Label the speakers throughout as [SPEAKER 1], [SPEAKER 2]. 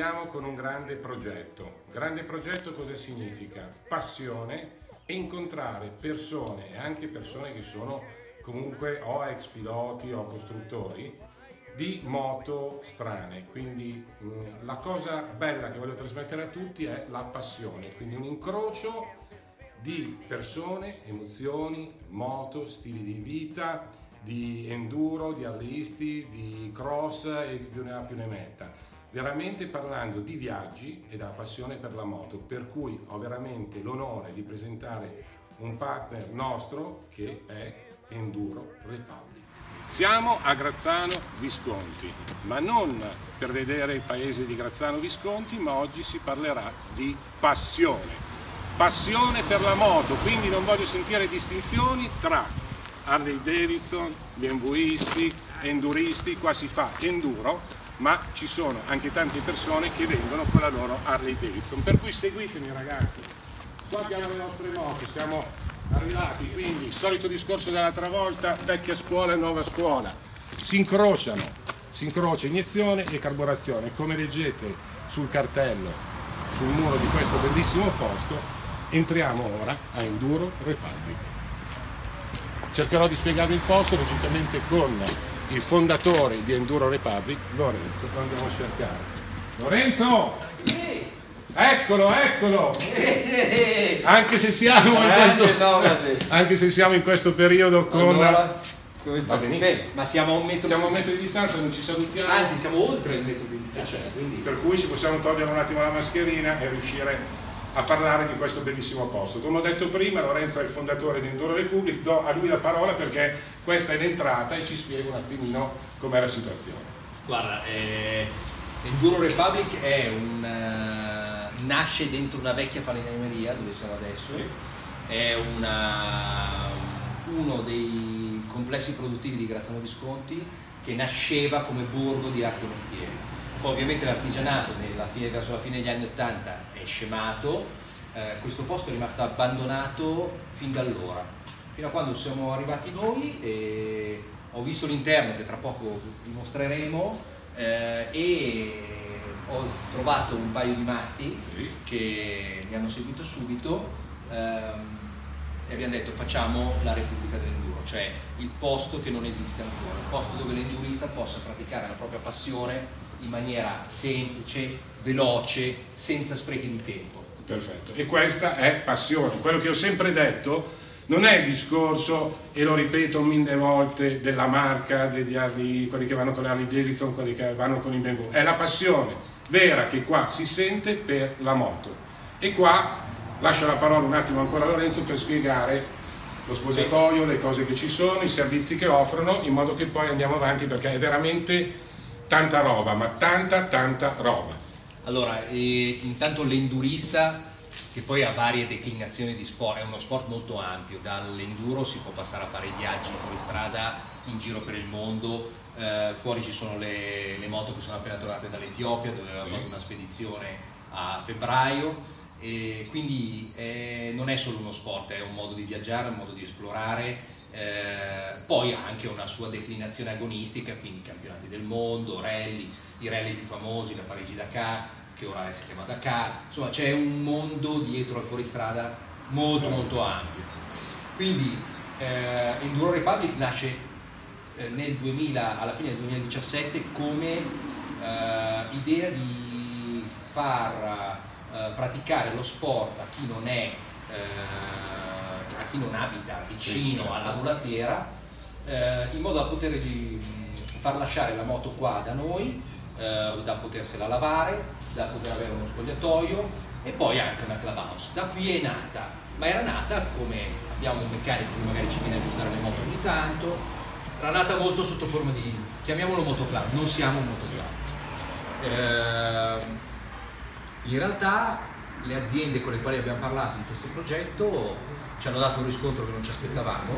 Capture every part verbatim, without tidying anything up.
[SPEAKER 1] parliamo con un grande progetto. Grande progetto cosa significa? Passione e incontrare persone, e anche persone che sono comunque o ex piloti o costruttori di moto strane. Quindi mh, la cosa bella che voglio trasmettere a tutti è la passione, quindi un incrocio di persone, emozioni, moto, stili di vita, di enduro, di all'isti, di cross e più ne ha più ne metta. Veramente parlando di viaggi e della passione per la moto, per cui ho veramente l'onore di presentare un partner nostro che è Enduro Republic. Siamo a Grazzano Visconti, ma non per vedere il paese di Grazzano Visconti, ma oggi si parlerà di passione. Passione per la moto, quindi non voglio sentire distinzioni tra Harley Davidson, gli envuisti, enduristi, qua si fa enduro, ma ci sono anche tante persone che vengono con la loro Harley Davidson, per cui seguitemi ragazzi. Qua abbiamo le nostre moto, siamo arrivati, quindi solito discorso dell'altra volta, vecchia scuola e nuova scuola, si incrociano, si incrocia iniezione e carburazione, come leggete sul cartello, sul muro di questo bellissimo posto. Entriamo ora a Enduro Republic. Cercherò di spiegarvi il posto logicamente con il fondatore di Enduro Republic, Lorenzo, lo andiamo a cercare. Lorenzo! Eccolo, eccolo! Anche se siamo in questo, anche se siamo in questo periodo con...
[SPEAKER 2] Allora, come sta?
[SPEAKER 1] Va benissimo.
[SPEAKER 2] Ma siamo a un metro,
[SPEAKER 1] siamo a un metro di distanza, non ci salutiamo.
[SPEAKER 2] Anzi, siamo oltre il metro di distanza.
[SPEAKER 1] Certo.
[SPEAKER 2] Quindi...
[SPEAKER 1] Per cui ci possiamo togliere un attimo la mascherina e riuscire a parlare di questo bellissimo posto. Come ho detto prima, Lorenzo è il fondatore di Enduro Republic, do a lui la parola perché questa è l'entrata e ci spiega un attimino com'è la situazione.
[SPEAKER 2] Guarda, eh, Enduro Republic è un, uh, nasce dentro una vecchia falegnmeria dove siamo adesso, sì. È una, uno dei complessi produttivi di Grazzano Visconti che nasceva come borgo di arti e mestieri. Poi ovviamente l'artigianato verso la fine degli anni ottanta è scemato, eh, questo posto è rimasto abbandonato fin da allora, fino a quando siamo arrivati noi e ho visto l'interno che tra poco vi mostreremo eh, e ho trovato un paio di matti sì. Che mi hanno seguito subito ehm, e abbiamo detto facciamo la Repubblica dell'Enduro, cioè il posto che non esiste ancora, il posto dove l'endurista possa praticare la propria passione in maniera semplice, veloce, senza sprechi di tempo.
[SPEAKER 1] Perfetto, e questa è passione. Quello che ho sempre detto non è il discorso, e lo ripeto mille volte, della marca, degli Harley, quelli che vanno con le Harley Davidson, quelli che vanno con i B M W, è la passione vera che qua si sente per la moto. E qua lascio la parola un attimo ancora a Lorenzo per spiegare lo spogliatoio, le cose che ci sono, i servizi che offrono, in modo che poi andiamo avanti perché è veramente tanta roba, ma tanta tanta roba.
[SPEAKER 2] Allora, eh, intanto l'endurista, che poi ha varie declinazioni di sport, è uno sport molto ampio, dall'enduro si può passare a fare i viaggi fuori strada, in giro per il mondo, eh, fuori ci sono le, le moto che sono appena tornate dall'Etiopia, dove aveva fatto una spedizione a febbraio, e quindi eh, non è solo uno sport, è un modo di viaggiare, un modo di esplorare. Eh, poi ha anche una sua declinazione agonistica, quindi campionati del mondo, rally, i rally più famosi, la Parigi-Dakar, che ora si chiama Dakar, insomma c'è un mondo dietro al fuoristrada molto molto ampio. Quindi eh, Enduro Republic nasce eh, nel duemila, alla fine del duemiladiciassette come eh, idea di far eh, praticare lo sport a chi non è eh, a chi non abita vicino alla mulattiera, eh, in modo da poter di, far lasciare la moto qua da noi, eh, da potersela lavare, da poter avere uno spogliatoio e poi anche una clubhouse. Da qui è nata, ma era nata come abbiamo un meccanico che magari ci viene a aggiustare le moto ogni tanto, era nata molto sotto forma di, chiamiamolo motoclub, non siamo un motoclub. Eh, in realtà le aziende con le quali abbiamo parlato di questo progetto ci hanno dato un riscontro che non ci aspettavamo,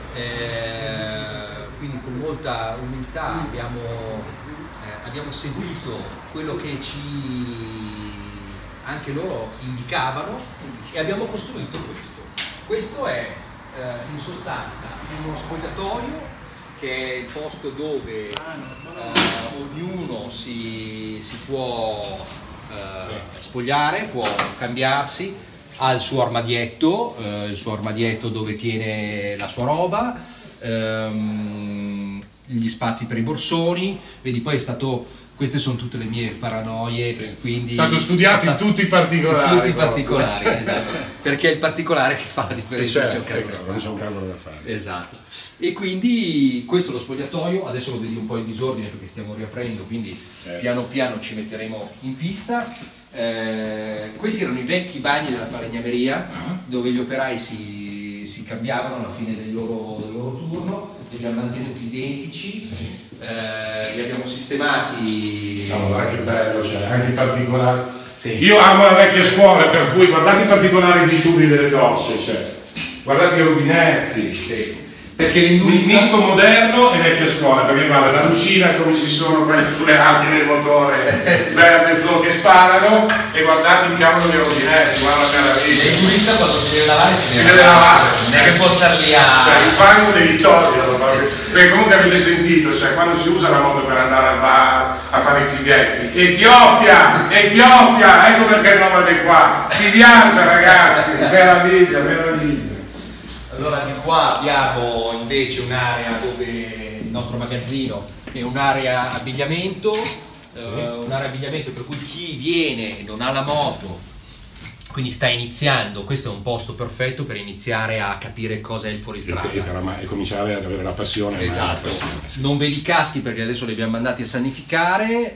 [SPEAKER 2] eh, quindi con molta umiltà abbiamo, eh, abbiamo seguito quello che ci anche loro indicavano e abbiamo costruito questo. Questo è eh, in sostanza uno spogliatoio che è il posto dove eh, ognuno si, si può eh, sì. spogliare, può cambiarsi, ha il suo armadietto, eh, il suo armadietto dove tiene la sua roba, ehm, gli spazi per i borsoni, vedi poi è stato... Queste sono tutte le mie paranoie, sì. quindi
[SPEAKER 1] è stato studiato è stato in tutti i particolari.
[SPEAKER 2] In tutti i particolari, esatto. Perché è il particolare che fa la differenza.
[SPEAKER 1] Certo, c'è ecco, non c'è un cavolo da fare.
[SPEAKER 2] Esatto. E quindi questo è lo spogliatoio, adesso lo vedi un po' in disordine perché stiamo riaprendo, quindi certo. piano piano ci metteremo in pista. Eh, questi erano i vecchi bagni della falegnameria, uh-huh. dove gli operai si, si cambiavano alla fine del loro, del loro turno, li abbiamo mantenuti identici. Sì. Eh, li abbiamo sistemati.
[SPEAKER 1] No, guarda che bello, cioè, anche i particolari. Sì. Io amo la vecchia scuola, per cui guardate i particolari dei tubi delle docce, cioè, guardate i rubinetti. Sì. Perché l'industria misto moderno e vecchia scuola, perché guarda la lucina come ci sono quelli sulle albi del motore verde e flow che sparano e guardate il cavolo dei rubinetti, guarda che meraviglia.
[SPEAKER 2] Il turista quando si deve lavare si
[SPEAKER 1] deve, deve lavare,
[SPEAKER 2] non è che può star lì a...
[SPEAKER 1] Cioè il fango devi toglierlo, perché comunque avete sentito, cioè quando si usa la moto per andare al bar a fare i fighetti, Etiopia, Etiopia, ecco perché non vado qua, si viaggia ragazzi, meraviglia, meraviglia.
[SPEAKER 2] Allora di qua abbiamo invece un'area dove il nostro magazzino è un'area abbigliamento, sì. eh, un'area abbigliamento per cui chi viene e non ha la moto, quindi sta iniziando, questo è un posto perfetto per iniziare a capire cosa è il fuoristrada
[SPEAKER 1] e, e, e cominciare ad avere la passione.
[SPEAKER 2] Esatto, la passione. Non vedi i caschi perché adesso li abbiamo mandati a sanificare,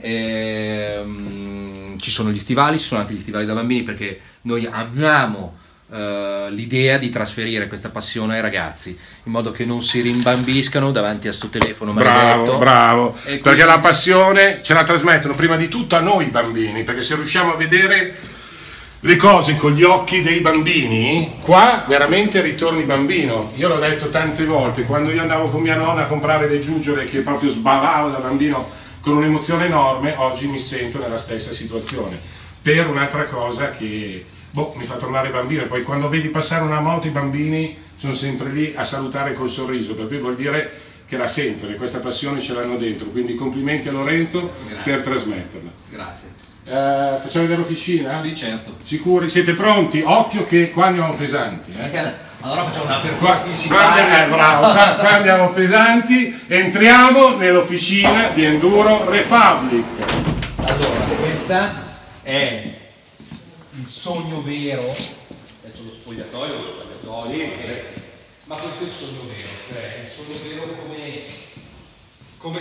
[SPEAKER 2] ehm, ci sono gli stivali, ci sono anche gli stivali da bambini perché noi amiamo Uh, l'idea di trasferire questa passione ai ragazzi in modo che non si rimbambiscano davanti a sto telefono maledetto.
[SPEAKER 1] Bravo, bravo, quindi... perché la passione ce la trasmettono prima di tutto a noi bambini, perché se riusciamo a vedere le cose con gli occhi dei bambini, qua veramente ritorni bambino. Io l'ho detto tante volte, quando io andavo con mia nonna a comprare dei giuggiole che proprio sbavavo da bambino con un'emozione enorme, oggi mi sento nella stessa situazione per un'altra cosa che boh, mi fa tornare bambino. E poi quando vedi passare una moto i bambini sono sempre lì a salutare col sorriso, per cui vuol dire che la sentono e questa passione ce l'hanno dentro, quindi complimenti a Lorenzo. Grazie. Per trasmetterla.
[SPEAKER 2] Grazie.
[SPEAKER 1] Eh, facciamo vedere l'officina?
[SPEAKER 2] Sì, certo.
[SPEAKER 1] Sicuri? Siete pronti? Occhio che qua andiamo pesanti. Eh?
[SPEAKER 2] Allora facciamo un'apertura di
[SPEAKER 1] qua, eh, bravo, qua, qua andiamo pesanti, entriamo nell'officina di Enduro Republic.
[SPEAKER 2] Allora, questa è il sogno vero, adesso lo spogliatoio, lo spogliatoio, sì. eh, ma questo è il sogno vero, cioè il sogno vero come, come,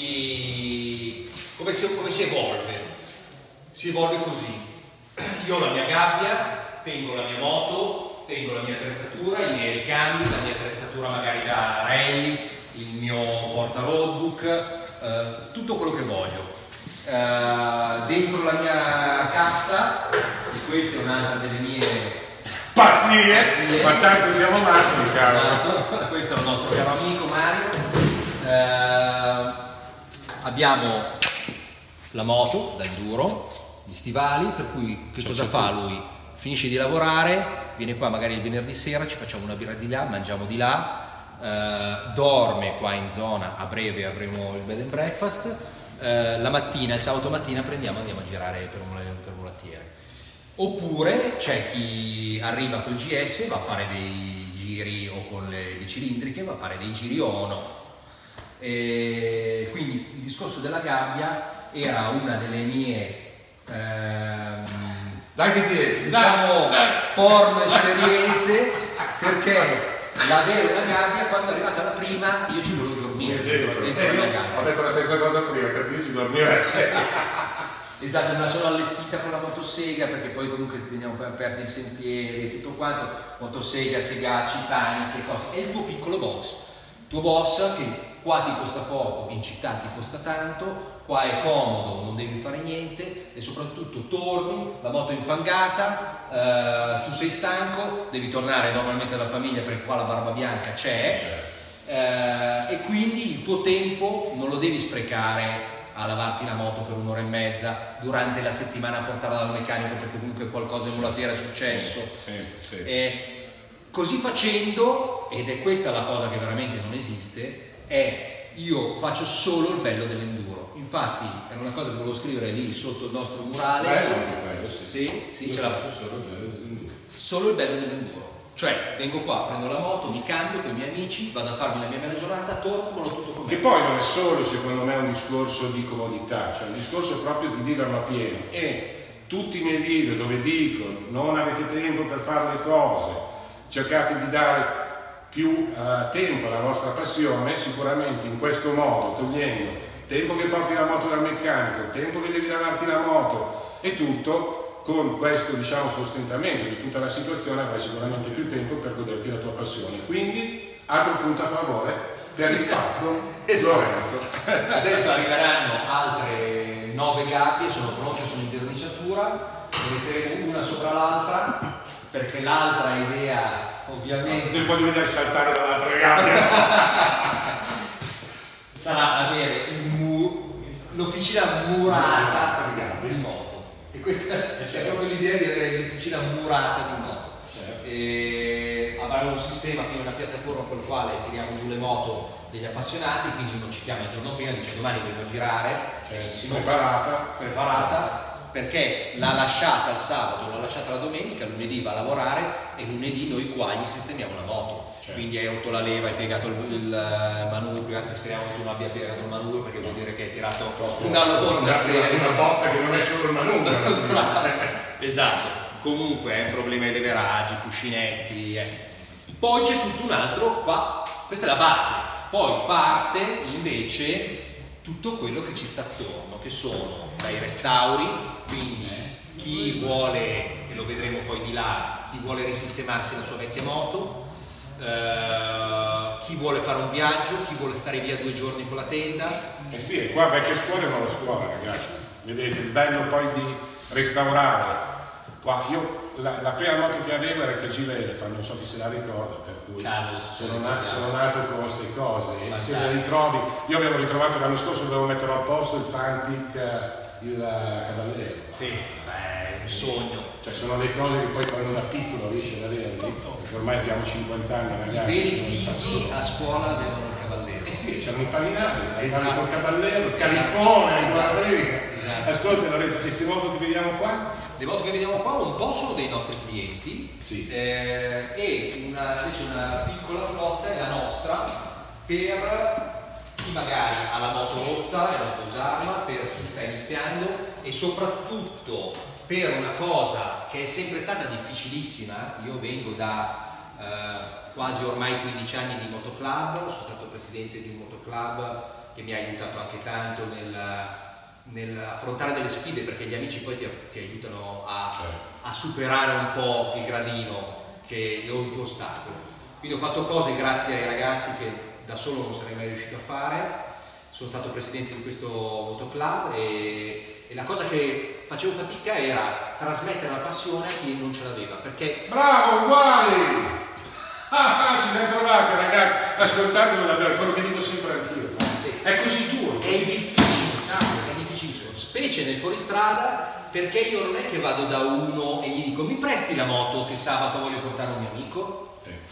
[SPEAKER 2] si, come, si, come si evolve, si evolve così. Io ho la mia gabbia, tengo la mia moto, tengo la mia attrezzatura, i miei ricambi, la mia attrezzatura magari da rally, il mio porta roadbook, eh, tutto quello che voglio. Uh, dentro la mia cassa, e questa è un'altra delle mie
[SPEAKER 1] pazzie, pazzie. Ma tanto siamo matti, caro.
[SPEAKER 2] Esatto. Questo è il nostro caro amico Mario. Uh, abbiamo la moto da enduro, gli stivali, per cui che cosa fa lui? Finisce di lavorare, viene qua magari il venerdì sera, ci facciamo una birra di là, mangiamo di là, uh, dorme qua in zona, a breve avremo il bed and breakfast. Uh, la mattina, il sabato mattina prendiamo e andiamo a girare per un, per un mulattiere. Oppure c'è chi arriva col G S, va a fare dei giri o con le bicilindriche, va a fare dei giri on-off. Quindi il discorso della gabbia era una delle mie ehm,
[SPEAKER 1] dai che ti esci,
[SPEAKER 2] diciamo porno esperienze, perché l'avere una gabbia, quando è arrivata la prima io ci volevo dormire dentro, dentro la mia gabbia.
[SPEAKER 1] Ho detto la stessa cosa prima, cazzo io ci dormirei.
[SPEAKER 2] Esatto, me la sono allestita con la motosega, perché poi comunque teniamo aperti i sentieri e tutto quanto, motosega, segacci, taniche, cose. È il tuo piccolo box, il tuo box che qua ti costa poco, in città ti costa tanto, qua è comodo, non devi fare niente e soprattutto torni, la moto è infangata, eh, tu sei stanco, devi tornare normalmente alla famiglia perché qua la barba bianca c'è, eh, e quindi il tuo tempo non lo devi sprecare a lavarti la moto per un'ora e mezza, durante la settimana a portarla dal meccanico perché comunque qualcosa in mulattiera è successo.
[SPEAKER 1] Sì, sì, sì.
[SPEAKER 2] E così facendo, ed è questa la cosa che veramente non esiste, è io faccio solo il bello dell'enduro. infatti era una cosa che volevo scrivere lì sotto il nostro murale.
[SPEAKER 1] Bello, bello, sì.
[SPEAKER 2] Sì, sì, ce l'ha
[SPEAKER 1] solo il bello dell'enduro.
[SPEAKER 2] Solo il bello dell'enduro. Cioè, vengo qua, prendo la moto, mi cambio con i miei amici, vado a farmi la mia bella giornata, torno, volo tutto con me.
[SPEAKER 1] Che poi non è solo, secondo me, un discorso di comodità, cioè un discorso proprio di viverlo a pieno. E tutti i miei video dove dico non avete tempo per fare le cose, cercate di dare più uh, tempo alla vostra passione, sicuramente in questo modo, togliendo tempo che porti la moto dal meccanico, tempo che devi lavarti la moto e tutto, con questo, diciamo, sostentamento di tutta la situazione avrai sicuramente più tempo per goderti la tua passione. Quindi altro punto a favore per il pazzo Lorenzo.
[SPEAKER 2] Adesso arriveranno altre nove gabbie, sono pronte, sono in verniciatura, ne metteremo una sopra l'altra perché l'altra idea ovviamente
[SPEAKER 1] tu puoi vedere saltare dall'altra gabbia
[SPEAKER 2] sarà avere l'officina murata di moto. E questa è proprio l'idea di avere l'officina murata di moto. Certo. E avremo un sistema, quindi una piattaforma con la quale tiriamo giù le moto degli appassionati, quindi uno ci chiama il giorno prima e dice domani vengo a girare,
[SPEAKER 1] cioè, preparata.
[SPEAKER 2] preparata, perché l'ha lasciata il sabato, l'ha lasciata la domenica, lunedì va a lavorare e lunedì noi qua gli sistemiamo la moto. Certo. Quindi hai rotto la leva, hai piegato il, il manubrio, anzi speriamo che tu non abbia piegato il manubrio perché vuol dire che hai tirato una lodonda seria,
[SPEAKER 1] una botta che non è solo il manubrio.
[SPEAKER 2] Esatto, comunque è un problema ai leveraggi, cuscinetti, eh. Poi c'è tutto un altro qua, questa è la base, poi parte invece tutto quello che ci sta attorno, che sono dai restauri, quindi chi vuole, e lo vedremo poi di là, chi vuole risistemarsi la sua vecchia moto, Uh, chi vuole fare un viaggio, chi vuole stare via due giorni con la tenda.
[SPEAKER 1] Eh sì, e qua vecchia scuola è nuova scuola, ragazzi. Vedete, il bello poi di restaurare. Qua, io la, la prima moto che avevo era il K G Elephant, non so chi se la ricorda, per cui
[SPEAKER 2] Carlo,
[SPEAKER 1] sono, na sono nato con queste cose. E se le ritrovi, io avevo ritrovato l'anno scorso, dovevo mettere a posto il Fantic, il Cavallero.
[SPEAKER 2] Sì, beh, un sogno.
[SPEAKER 1] Cioè sono le cose che poi quando da piccolo riesci ad averli, perché ormai abbiamo cinquanta anni, ragazzi.
[SPEAKER 2] I veri figli a scuola avevano il Cavallero.
[SPEAKER 1] Eh sì, c'erano i paninari, arrivavano col Cavallero, il Califone, ancora prima. Esatto. Ascolta Lorenzo, queste moto che vediamo qua?
[SPEAKER 2] Le moto che vediamo qua un po' sono dei nostri clienti,
[SPEAKER 1] sì.
[SPEAKER 2] eh, e una, invece una piccola flotta è la nostra per chi magari ha la moto rotta e non può usarla, per chi sta iniziando e soprattutto per una cosa che è sempre stata difficilissima. Io vengo da eh, quasi ormai quindici anni di motoclub, sono stato presidente di un motoclub che mi ha aiutato anche tanto nel, nell'affrontare delle sfide, perché gli amici poi ti, ti aiutano a, a superare un po' il gradino che è un tuo ostacolo. Quindi ho fatto cose grazie ai ragazzi che da solo non sarei mai riuscito a fare. Sono stato presidente di questo motoclub e, e la cosa che facevo fatica era trasmettere la passione a chi non ce l'aveva, perché...
[SPEAKER 1] Bravo, uguali! Ah, ah, ci siamo trovati ragazzi, ascoltatelo davvero, quello che dico sempre anch'io. Sì. È così tuo.
[SPEAKER 2] È difficilissimo, è difficilissimo, specie nel fuoristrada, perché io non è che vado da uno e gli dico mi presti la moto che sabato voglio portare un mio amico?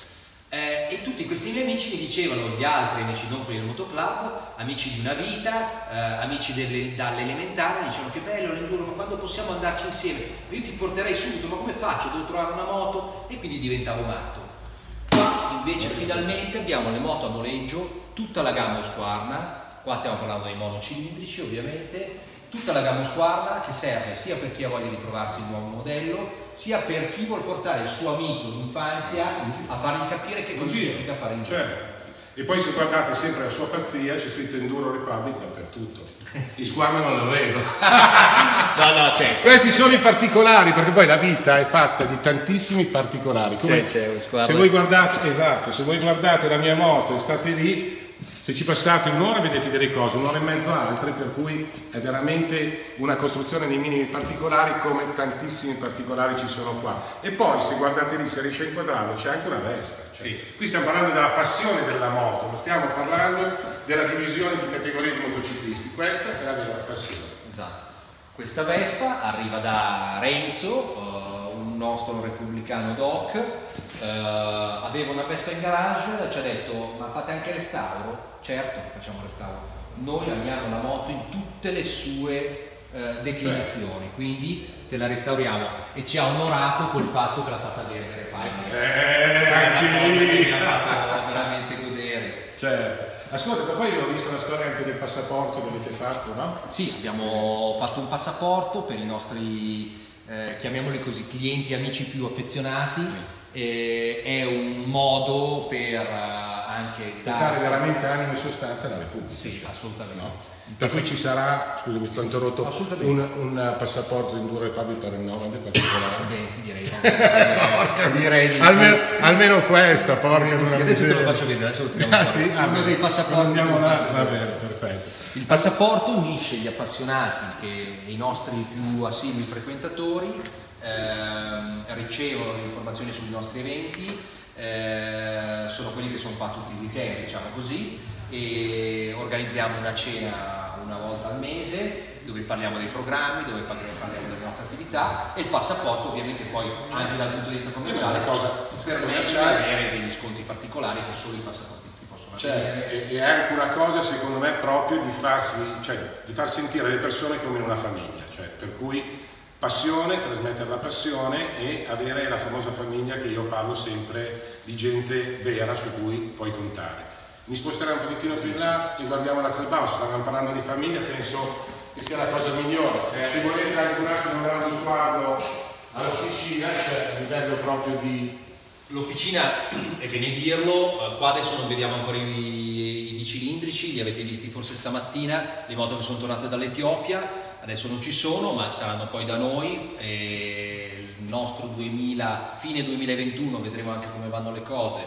[SPEAKER 2] Eh, e tutti questi miei amici mi dicevano, gli altri amici non quelli del motoclub, amici di una vita, eh, amici dall'elementare, dicevano che bello l'enduro, ma quando possiamo andarci insieme? Io ti porterei subito, ma come faccio? Devo trovare una moto, e quindi diventavo matto. Qua invece finalmente abbiamo le moto a noleggio, tutta la gamma Husqvarna, qua stiamo parlando dei monocilindrici ovviamente, tutta la gamma Husqvarna che serve sia per chi ha voglia di provarsi il nuovo modello, sia per chi vuol portare il suo amico d'infanzia a fargli capire che cosa significa fare in giro.
[SPEAKER 1] Certo. E poi se guardate sempre la sua pazzia c'è scritto Enduro Republic dappertutto. Sì. Husqvarna non lo vedo.
[SPEAKER 2] No, no, c'è.
[SPEAKER 1] Questi sono i particolari, perché poi la vita è fatta di tantissimi particolari. Come
[SPEAKER 2] c'è, c'è,
[SPEAKER 1] se voi guardate, esatto, se voi guardate la mia moto e state lì, se ci passate un'ora vedete delle cose, un'ora e mezzo altre, per cui è veramente una costruzione nei minimi particolari, come tantissimi particolari ci sono qua. E poi se guardate lì, se riesce a inquadrarlo, c'è anche una Vespa. Cioè, sì. Qui stiamo parlando della passione della moto, non stiamo parlando della divisione di categorie di motociclisti. Questa è la vera passione.
[SPEAKER 2] Esatto. Questa Vespa arriva da Renzo, uh, un nostro repubblicano doc, uh, aveva una Vespa in garage, ci ha detto ma fate anche restauro? Certo, facciamo restauro. Noi amiamo la moto in tutte tutte le sue eh, declinazioni, quindi te la restauriamo, e ci ha onorato col fatto che l'ha fatta Vergere Palmer.
[SPEAKER 1] Eh, anche lì!
[SPEAKER 2] Mi ha fatto veramente godere.
[SPEAKER 1] Certo. Ascolta, poi ho visto la storia anche del passaporto che avete fatto, no?
[SPEAKER 2] Sì, abbiamo fatto un passaporto per i nostri, eh, chiamiamoli così, clienti, amici più affezionati. Mm. Eh, è un modo per uh, anche
[SPEAKER 1] dare, dare veramente animo e sostanza alla Repubblica.
[SPEAKER 2] Sì, assolutamente. No?
[SPEAKER 1] Per cui ci sarà, scusami, sto interrotto, un, un passaporto di Enduro Republic per il nome particolare.
[SPEAKER 2] Beh, direi, no, direi di
[SPEAKER 1] almeno, almeno questa, porca
[SPEAKER 2] di sì, adesso te lo faccio vedere, adesso lo tiriamo
[SPEAKER 1] ah, sì?
[SPEAKER 2] ah, uno dei passaporti.
[SPEAKER 1] Andiamo là, va bene, perfetto.
[SPEAKER 2] Il passaporto unisce gli appassionati, che i nostri più assidui frequentatori, ehm, ricevono le informazioni sui nostri eventi, eh, sono quelli che sono qua tutti i weekend, diciamo così, e organizziamo una cena una volta al mese dove parliamo dei programmi, dove parliamo delle nostre attività, e il passaporto ovviamente poi anche dal punto di vista commerciale cosa permette di avere degli sconti particolari che solo i passaportisti possono avere.
[SPEAKER 1] Certo, e anche una cosa secondo me proprio di farsi, cioè, di far sentire le persone come una famiglia, cioè, per cui passione, trasmettere la passione e avere la famosa famiglia che io parlo sempre di gente vera su cui puoi contare. Mi sposterei un pochettino più in là e guardiamo la Clubhouse, stavamo parlando di famiglia, penso che sia la cosa migliore. Se volete anche un attimo dare uno sguardo all'officina, cioè a livello proprio di...
[SPEAKER 2] L'officina, è bene dirlo, qua adesso non vediamo ancora i, i bicilindrici, li avete visti forse stamattina, le moto che sono tornate dall'Etiopia, adesso non ci sono, ma saranno poi da noi, e il nostro duemila, fine duemilaventuno, vedremo anche come vanno le cose,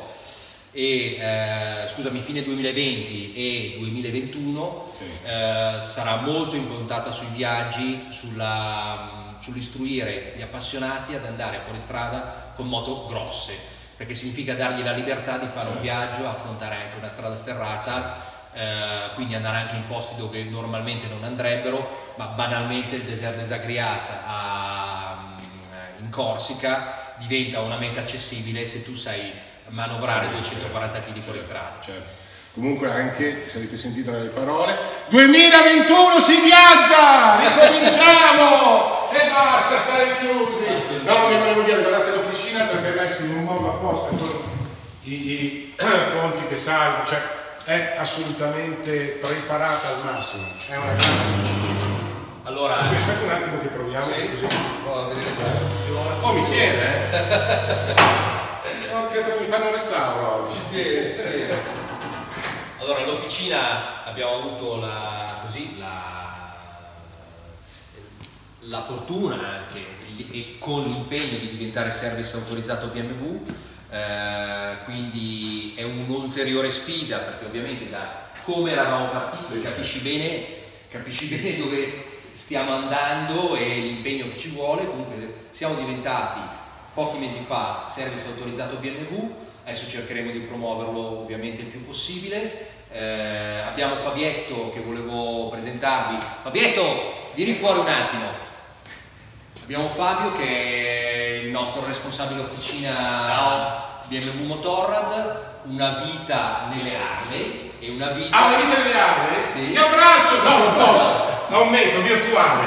[SPEAKER 2] e eh, scusami, fine duemilaventi e duemilaventuno sì. eh, sarà molto improntata sui viaggi, sulla... sull'istruire gli appassionati ad andare fuori strada con moto grosse, perché significa dargli la libertà di fare un viaggio, affrontare anche una strada sterrata, eh, quindi andare anche in posti dove normalmente non andrebbero, ma banalmente il Désert des Agriat a, in Corsica diventa una meta accessibile se tu sai manovrare duecentoquaranta chili fuori strada.
[SPEAKER 1] Certo. Comunque anche, se avete sentito nelle parole, duemilaventuno si viaggia! Ricominciamo! E basta stare chiusi! No, mi volevo dire, guardate l'officina perché è messa in un modo apposta, con i, i ponti che salgono, cioè è assolutamente preparata al massimo, è una grande officina.
[SPEAKER 2] Allora,
[SPEAKER 1] aspetta un attimo che proviamo
[SPEAKER 2] sì,
[SPEAKER 1] così.
[SPEAKER 2] Oh, vedere se funziona.
[SPEAKER 1] Oh, mi tiene, eh! Porca, mi fanno restauro oggi.
[SPEAKER 2] Ci tiene, tiene. Allora, all'officina abbiamo avuto la, così, la, la fortuna anche e con l'impegno di diventare service autorizzato B M W, eh, quindi è un'ulteriore sfida, perché ovviamente da come eravamo partiti capisci bene, capisci bene dove stiamo andando e l'impegno che ci vuole. Comunque siamo diventati pochi mesi fa service autorizzato B M W. Adesso cercheremo di promuoverlo ovviamente il più possibile. Eh, abbiamo Fabietto che volevo presentarvi. Fabietto, vieni fuori un attimo. Abbiamo Fabio che è il nostro responsabile officina B M W Motorrad, una vita nelle Harley e una vita...
[SPEAKER 1] Ah, una vita nelle Harley?
[SPEAKER 2] Sì.
[SPEAKER 1] Ti abbraccio! No, non posso! Non metto, virtuale!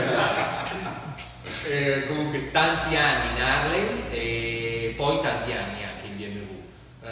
[SPEAKER 2] eh, comunque tanti anni in Harley e poi tanti anni anche in B M W.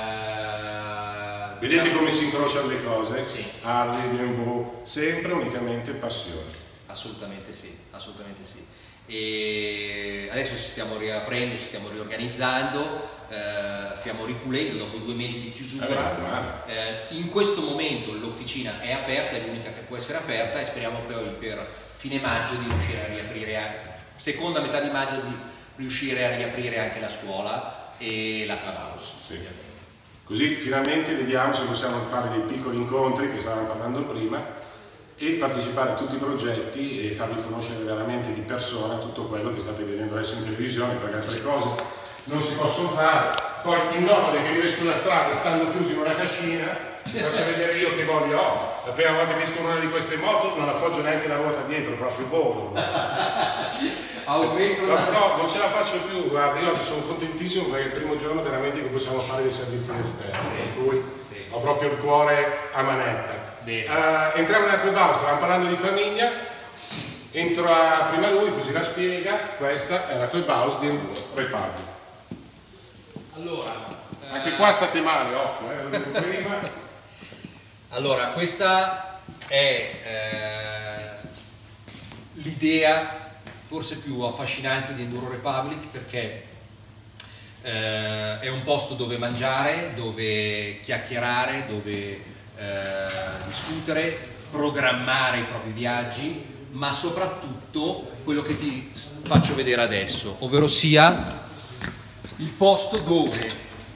[SPEAKER 2] Eh,
[SPEAKER 1] Vedete diciamo... come si incrociano le cose?
[SPEAKER 2] Sì.
[SPEAKER 1] Harley, B M W, sempre unicamente passione.
[SPEAKER 2] Assolutamente sì, assolutamente sì. E adesso ci stiamo riaprendo, ci stiamo riorganizzando, eh, stiamo ripulendo dopo due mesi di chiusura. Eh, in questo momento l'officina è aperta, è l'unica che può essere aperta, e speriamo poi per fine maggio di riuscire a riaprire, anche, seconda metà di maggio di riuscire a riaprire anche la scuola e la clubhouse.
[SPEAKER 1] Sì. Così finalmente vediamo se possiamo fare dei piccoli incontri che stavamo parlando prima e partecipare a tutti i progetti e farvi conoscere veramente di persona tutto quello che state vedendo adesso in televisione, perché altre cose non si possono fare. Poi il nomade che vive sulla strada stando chiusi in una cascina, vi faccio vedere io che voglio ho. La prima volta che esco una di queste moto non appoggio neanche la ruota dietro, proprio volo.
[SPEAKER 2] Aumento
[SPEAKER 1] no, no, non ce la faccio più, guarda, io oggi sono contentissimo perché è il primo giorno veramente che possiamo fare dei servizi esterni, per cui ho proprio il cuore a manetta. Uh, entriamo nella clubhouse, stavamo parlando di famiglia, entra prima lui, così la spiega. Questa è la clubhouse di Enduro Republic.
[SPEAKER 2] Allora,
[SPEAKER 1] anche qua state male, occhio, eh, prima.
[SPEAKER 2] Allora, questa è eh, l'idea forse più affascinante di Enduro Republic, perché eh, è un posto dove mangiare, dove chiacchierare, dove eh, discutere, programmare i propri viaggi, ma soprattutto quello che ti faccio vedere adesso, ovvero sia il posto dove,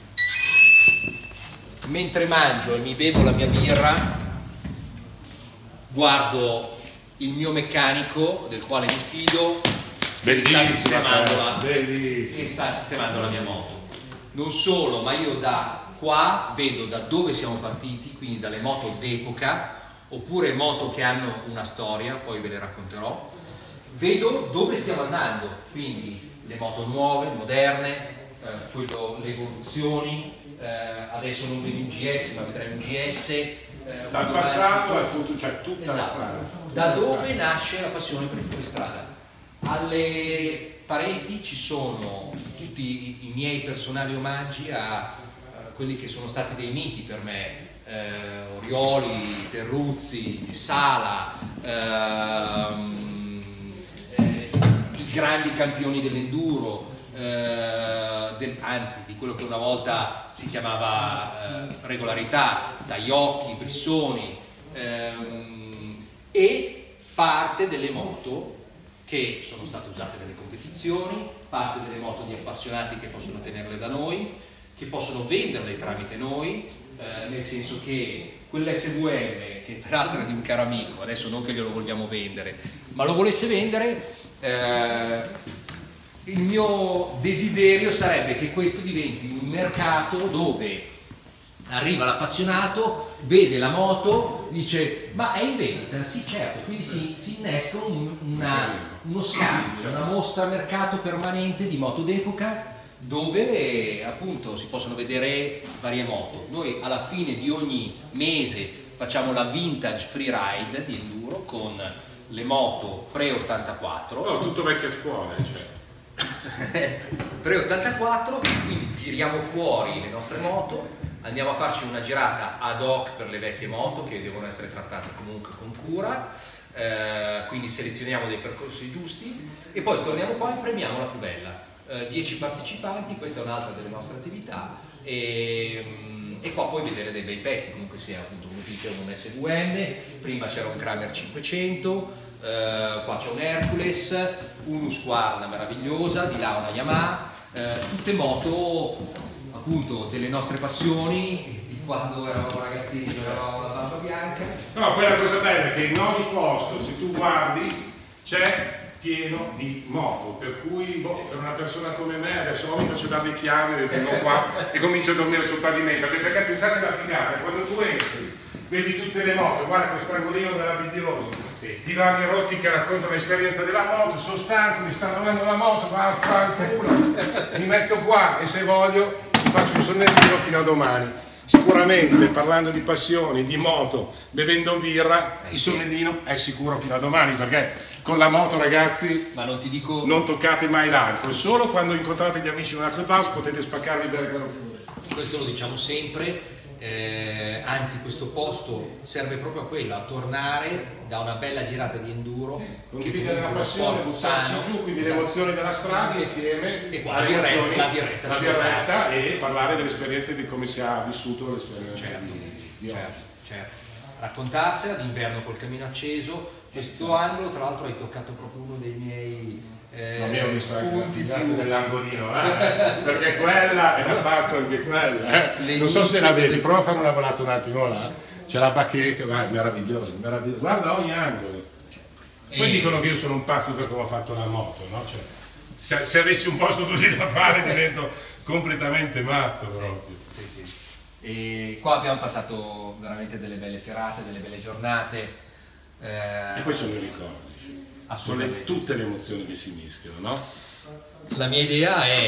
[SPEAKER 2] mentre mangio e mi bevo la mia birra, guardo il mio meccanico, del quale mi fido, che sta sistemando la, che sta sistemando la mia moto. Non solo, ma io da qua vedo da dove siamo partiti, quindi dalle moto d'epoca, oppure moto che hanno una storia, poi ve le racconterò. Vedo dove stiamo andando, quindi le moto nuove, moderne, eh, quello, le evoluzioni, eh, adesso non vedo un G S ma vedrai un G S. Eh,
[SPEAKER 1] Dal passato al futuro, cioè tutta
[SPEAKER 2] esatto.
[SPEAKER 1] la strada.
[SPEAKER 2] Da dove nasce la passione per il fuoristrada? Alle pareti ci sono tutti i, i miei personali omaggi a, a quelli che sono stati dei miti per me. Eh, Orioli, Terruzzi, Sala, ehm, eh, i grandi campioni dell'enduro, eh, del, anzi di quello che una volta si chiamava eh, regolarità, Taiocchi, Brissoni, ehm, e parte delle moto che sono state usate nelle competizioni, parte delle moto di appassionati che possono tenerle da noi, che possono venderle tramite noi. Eh, nel senso che quell'S V M, che peraltro è di un caro amico, adesso non che glielo vogliamo vendere, ma lo volesse vendere, eh, il mio desiderio sarebbe che questo diventi un mercato dove arriva l'appassionato, vede la moto, dice ma è in vendita? Sì, certo, quindi si, si innesca un, una, uno scambio, una mostra mercato permanente di moto d'epoca, dove appunto si possono vedere varie moto. Noi alla fine di ogni mese facciamo la vintage freeride di enduro con le moto pre ottantaquattro.
[SPEAKER 1] No, tutto vecchie scuole, cioè.
[SPEAKER 2] pre ottantaquattro, quindi tiriamo fuori le nostre moto, andiamo a farci una girata ad hoc per le vecchie moto che devono essere trattate comunque con cura, eh, quindi selezioniamo dei percorsi giusti e poi torniamo qua e premiamo la più bella. dieci partecipanti, questa è un'altra delle nostre attività e, e qua puoi vedere dei bei pezzi, comunque sia appunto come ti dicevo un S V M, prima c'era un Kramer cinquecento, eh, qua c'è un Hercules, un Husqvarna meravigliosa, di là una Yamaha, eh, tutte moto appunto delle nostre passioni, di quando eravamo ragazzini giocavamo la barba bianca.
[SPEAKER 1] No, poi la cosa bella è che in ogni posto, se tu guardi, c'è pieno di moto, per cui boh, per una persona come me adesso non mi faccio dare le chiavi e vengo qua e comincio a dormire sul pavimento, perché pensate alla figata, quando tu entri vedi tutte le moto, guarda quest'angolino della Vidiosa, sì. Di Vari Rotti che raccontano l'esperienza della moto, sono stanco, mi stanno avendo la moto, va a fare culo, mi metto qua e se voglio faccio un sonnellino fino a domani. Sicuramente parlando di passioni, di moto, bevendo birra, il sonnellino è sicuro fino a domani, perché con la moto, ragazzi,
[SPEAKER 2] ma non ti dico,
[SPEAKER 1] non toccate mai l'alcol, solo quando incontrate gli amici in una clubhouse potete spaccarvi bene quello che volete.
[SPEAKER 2] Questo lo diciamo sempre, eh, anzi questo posto serve proprio a quello, a tornare da una bella girata di enduro, sì,
[SPEAKER 1] condividere la passione, buttarsi giù, quindi esatto. Le emozioni della strada insieme,
[SPEAKER 2] e qua la birretta, la birretta,
[SPEAKER 1] la birretta e parlare delle esperienze di come si è vissuto l'esperienza
[SPEAKER 2] certo,
[SPEAKER 1] di, di
[SPEAKER 2] certo, certo. Raccontarsela d'inverno col camino acceso. Questo angolo, tra l'altro, hai toccato proprio uno dei miei eh,
[SPEAKER 1] non mi ho visto punti più dell'angolino, eh? Perché quella è la pazza anche quella. Eh? Non so se la vedi, prova a fare una volata un attimo là. C'è la bacheca, guarda, meravigliosa, meravigliosa. Guarda ogni angolo. Poi e... dicono che io sono un pazzo per come ho fatto la moto, no? Cioè, se, se avessi un posto così da fare divento completamente matto
[SPEAKER 2] sì,
[SPEAKER 1] proprio.
[SPEAKER 2] Sì, sì. E qua abbiamo passato veramente delle belle serate, delle belle giornate.
[SPEAKER 1] Eh, e poi sono i ricordi, sono le, tutte le emozioni che si mischiano, no?
[SPEAKER 2] La mia idea è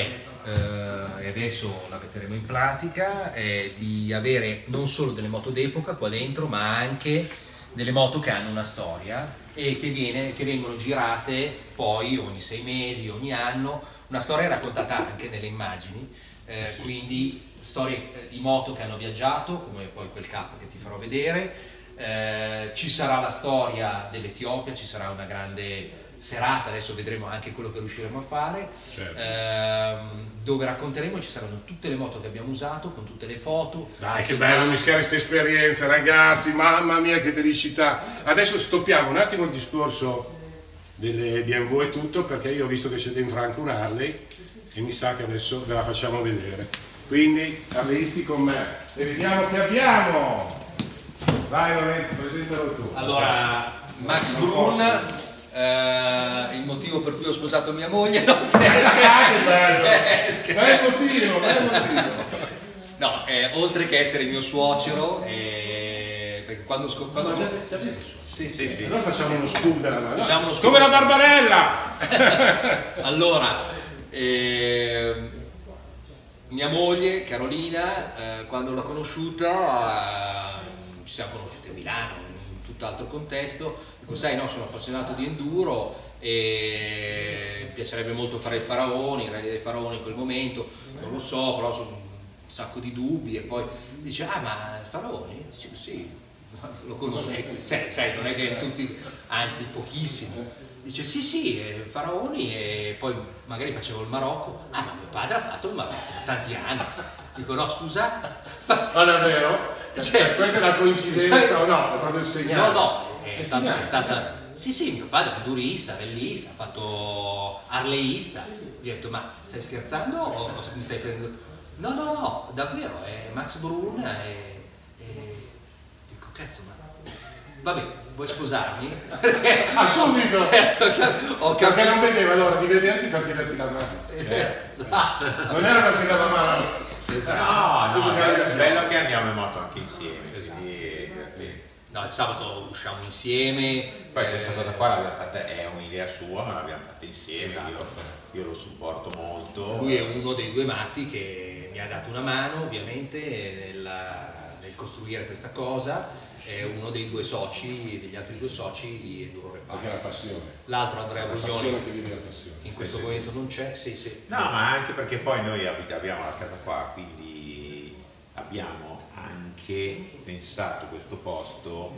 [SPEAKER 2] eh, e adesso la metteremo in pratica, è di avere non solo delle moto d'epoca qua dentro, ma anche delle moto che hanno una storia e che, viene, che vengono girate poi ogni sei mesi, ogni anno, una storia raccontata anche nelle immagini, eh, sì. Quindi storie di moto che hanno viaggiato, come poi quel cap che ti farò vedere. Eh, ci sarà la storia dell'Etiopia, ci sarà una grande serata, adesso vedremo anche quello che riusciremo a fare, certo. ehm, dove racconteremo, ci saranno tutte le moto che abbiamo usato con tutte le foto.
[SPEAKER 1] Dai, che bello mischiare queste esperienze, ragazzi, mamma mia che felicità. Adesso stoppiamo un attimo il discorso delle B M W e tutto, perché io ho visto che c'è dentro anche un Harley e mi sa che adesso ve la facciamo vedere, quindi harleisti con me e vediamo che abbiamo. Vai Lorenzo, presentalo tu.
[SPEAKER 2] Allora, Max Brun, eh, il motivo per cui ho sposato mia moglie, no? Se,
[SPEAKER 1] bel motivo, bel motivo.
[SPEAKER 2] No, eh, oltre che essere mio suocero, eh, perché quando... quando
[SPEAKER 1] no,
[SPEAKER 2] no,
[SPEAKER 1] già, già
[SPEAKER 2] sì, sì, sì.
[SPEAKER 1] Allora facciamo uno scoop della mano.
[SPEAKER 2] Facciamo uno scoop.
[SPEAKER 1] Come la Barbarella!
[SPEAKER 2] Allora, eh, mia moglie, Carolina, eh, quando l'ho conosciuta... Eh, ci siamo conosciuti a Milano in tutt'altro contesto, dico sai no, sono appassionato di enduro e mi piacerebbe molto fare il Faraoni, il Rally dei Faraoni in quel momento, non lo so, però sono un sacco di dubbi. E poi dice ah ma il Faraoni? Dice sì, lo conosci, sai, sai non è che tutti, anzi pochissimi. Dice sì sì, Faraoni, e poi magari facevo il Marocco. Ah ma mio padre ha fatto il Marocco da tanti anni. Dico no scusa,
[SPEAKER 1] ma davvero? Cioè, questa è la coincidenza o no? È proprio il segnale?
[SPEAKER 2] No, no, è, è, stata, è stata... Sì, sì, mio padre è un durista, rallista, ha fatto harleista. Gli ho detto, ma stai scherzando o mi stai prendendo... No, no, no, davvero, è Max Brun e... e... Dico, cazzo, ma... Vabbè, vuoi sposarmi?
[SPEAKER 1] Ah, subito!
[SPEAKER 2] Certo, ho capito.
[SPEAKER 1] Perché non vedeva l'ora di vederti per chiederti la mano. Certo. Non era per chiedere la mano.
[SPEAKER 3] Esatto. No, no, è bello che andiamo in moto anche insieme.
[SPEAKER 2] Esatto.
[SPEAKER 3] Quindi...
[SPEAKER 2] No, il sabato usciamo insieme.
[SPEAKER 3] Poi questa eh... cosa qua l'abbiamo fatta, è un'idea sua, ma l'abbiamo fatta insieme.
[SPEAKER 2] Esatto.
[SPEAKER 3] Io, io lo supporto molto.
[SPEAKER 2] Lui è uno dei due matti che mi ha dato una mano, ovviamente, nel, nel costruire questa cosa. È uno dei due soci, degli altri due soci di Enduro Reparo.
[SPEAKER 1] Perché è la passione.
[SPEAKER 2] L'altro Andrea Boglioni.
[SPEAKER 1] La passione che vive la passione.
[SPEAKER 2] In questo
[SPEAKER 3] sì,
[SPEAKER 2] momento
[SPEAKER 3] sì.
[SPEAKER 2] non c'è, sì, sì.
[SPEAKER 3] No, ma anche perché poi noi abitiamo la casa qua, quindi abbiamo anche pensato questo posto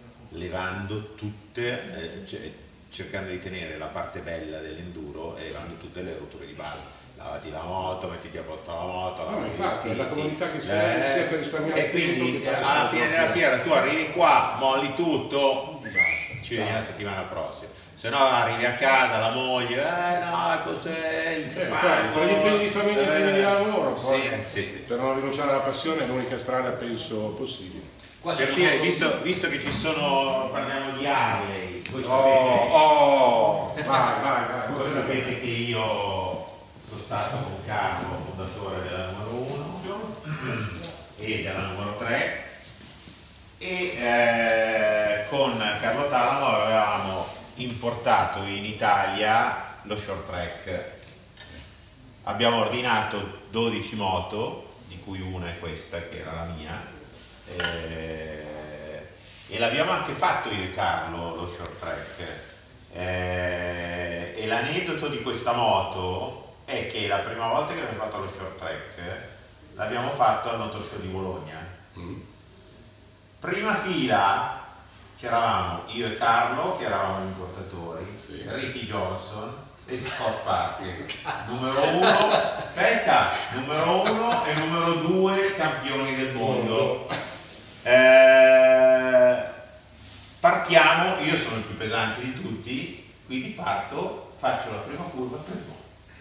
[SPEAKER 3] levando tutte, eh, cioè, cercando di tenere la parte bella dell'enduro e levando tutte le rotture di balle. Lavati la moto, mettiti a posto la moto,
[SPEAKER 1] no, infatti è la comunità che sei,
[SPEAKER 3] eh,
[SPEAKER 1] sia per risparmiare
[SPEAKER 3] e quindi
[SPEAKER 1] tempo,
[SPEAKER 3] alla fine della fiera tu arrivi qua, molli tutto, basta, ci vediamo la settimana prossima. Se no arrivi a casa, la moglie, eh no, cos'è il
[SPEAKER 1] eh, tra gli impegni di famiglia e gli impegni di lavoro, poi,
[SPEAKER 3] sì, sì, sì.
[SPEAKER 1] Per non rinunciare alla passione è l'unica strada penso possibile.
[SPEAKER 3] Per dire, visto, visto che ci sono, parliamo di Harley, voi
[SPEAKER 1] oh,
[SPEAKER 3] sapete,
[SPEAKER 1] oh, vai, vai, vai,
[SPEAKER 3] voi sapete che io sono stato con Carlo, fondatore della numero uno e della numero tre, e eh, con Carlo Talamo avevamo importato in Italia lo short track. Abbiamo ordinato dodici moto, di cui una è questa che era la mia, eh, e l'abbiamo anche fatto io e Carlo lo short track, eh, e l'aneddoto di questa moto è che la prima volta che abbiamo fatto lo short track l'abbiamo fatto al Motor Show di Bologna. Mm. Prima fila c'eravamo io e Carlo che eravamo importatori, sì. Ricky Johnson e Scott Parker, numero uno, aspetta, numero uno e numero due campioni del mondo. Eh, partiamo, io sono il più pesante di tutti, quindi parto, faccio la prima curva primo.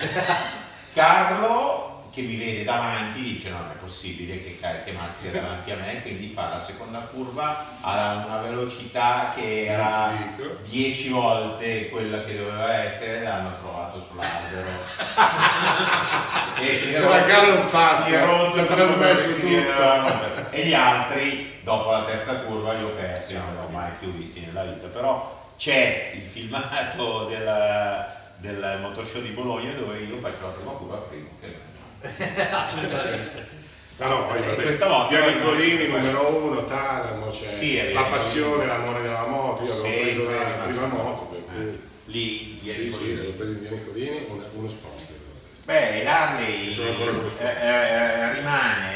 [SPEAKER 3] Carlo che mi vede davanti dice no, non è possibile che, che Max è davanti a me, quindi fa la seconda curva a una velocità che era dieci volte quella che doveva essere, l'hanno trovato sull'albero e si è rotto, si è rotto, trasmesso tutto, e gli altri dopo la terza curva li ho persi, non li ho mai più visti nella vita. Però c'è il filmato del, del Motor Show di Bologna dove io faccio la prima curva prima.
[SPEAKER 2] Assolutamente.
[SPEAKER 1] No, no, poi vabbè,
[SPEAKER 3] questa moto
[SPEAKER 1] Via Nicolini, numero uno, Talamo, c'è
[SPEAKER 3] sì,
[SPEAKER 1] la passione, l'amore della moto, io avevo
[SPEAKER 3] sì,
[SPEAKER 1] preso la
[SPEAKER 3] eh,
[SPEAKER 1] prima moto, per cui...
[SPEAKER 3] eh, lì, Via
[SPEAKER 1] sì,
[SPEAKER 3] Nicolini.
[SPEAKER 1] sì, l'avevo preso in Via Nicolini, uno, uno sposter.
[SPEAKER 3] Beh, l'Harley eh, eh, rimane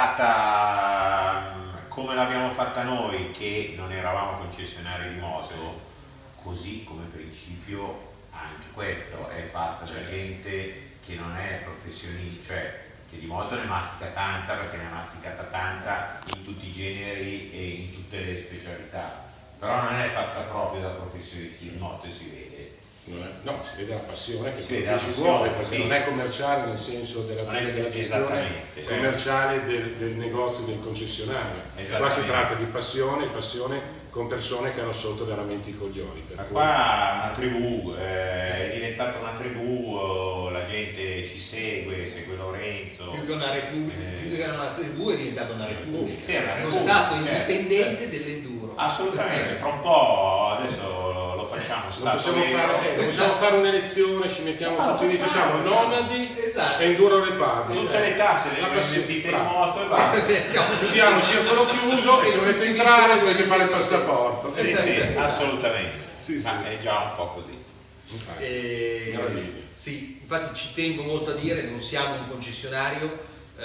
[SPEAKER 3] passata come l'abbiamo fatta noi, che non eravamo concessionari di moto, così come principio anche questo è fatta da gente che non è professionista, cioè che di moto ne mastica tanta, perché ne ha masticata tanta in tutti i generi e in tutte le specialità, però non è fatta proprio da professionisti di moto e si vede.
[SPEAKER 1] Non è, no, si vede la passione che
[SPEAKER 3] si vede la
[SPEAKER 1] ci
[SPEAKER 3] passione,
[SPEAKER 1] vuole, perché
[SPEAKER 3] sì.
[SPEAKER 1] non è commerciale nel senso della,
[SPEAKER 3] non è
[SPEAKER 1] della gestione commerciale del, del negozio, del concessionario. Qua si tratta di passione, passione con persone che hanno sotto veramente i coglioni. Per
[SPEAKER 3] Ma
[SPEAKER 1] cui...
[SPEAKER 3] qua una tribù, eh, è diventata una tribù, oh, la gente ci segue, segue Lorenzo.
[SPEAKER 2] Più che una repubblica, eh, più che una tribù è diventata una repubblica,
[SPEAKER 3] sì, una
[SPEAKER 2] uno
[SPEAKER 3] repubblica,
[SPEAKER 2] stato
[SPEAKER 3] certo,
[SPEAKER 2] indipendente
[SPEAKER 3] certo.
[SPEAKER 2] dell'enduro.
[SPEAKER 3] Assolutamente, fra un po' adesso lo facciamo.
[SPEAKER 1] Non possiamo fare, eh, possiamo fare un'elezione, ci mettiamo
[SPEAKER 3] ah,
[SPEAKER 1] tutti lì, facciamo nomadi
[SPEAKER 2] esatto.
[SPEAKER 1] e enduro reparti.
[SPEAKER 3] Tutte le tasse le investite in moto e basta.
[SPEAKER 1] Chiudiamo circolo chiuso e se volete entrare dovete fare il passaporto.
[SPEAKER 3] Sì, sì, assolutamente.
[SPEAKER 1] Sì, sì.
[SPEAKER 3] Ma è già un po' così.
[SPEAKER 1] Infatti,
[SPEAKER 2] e, sì, infatti ci tengo molto a dire, non siamo un concessionario,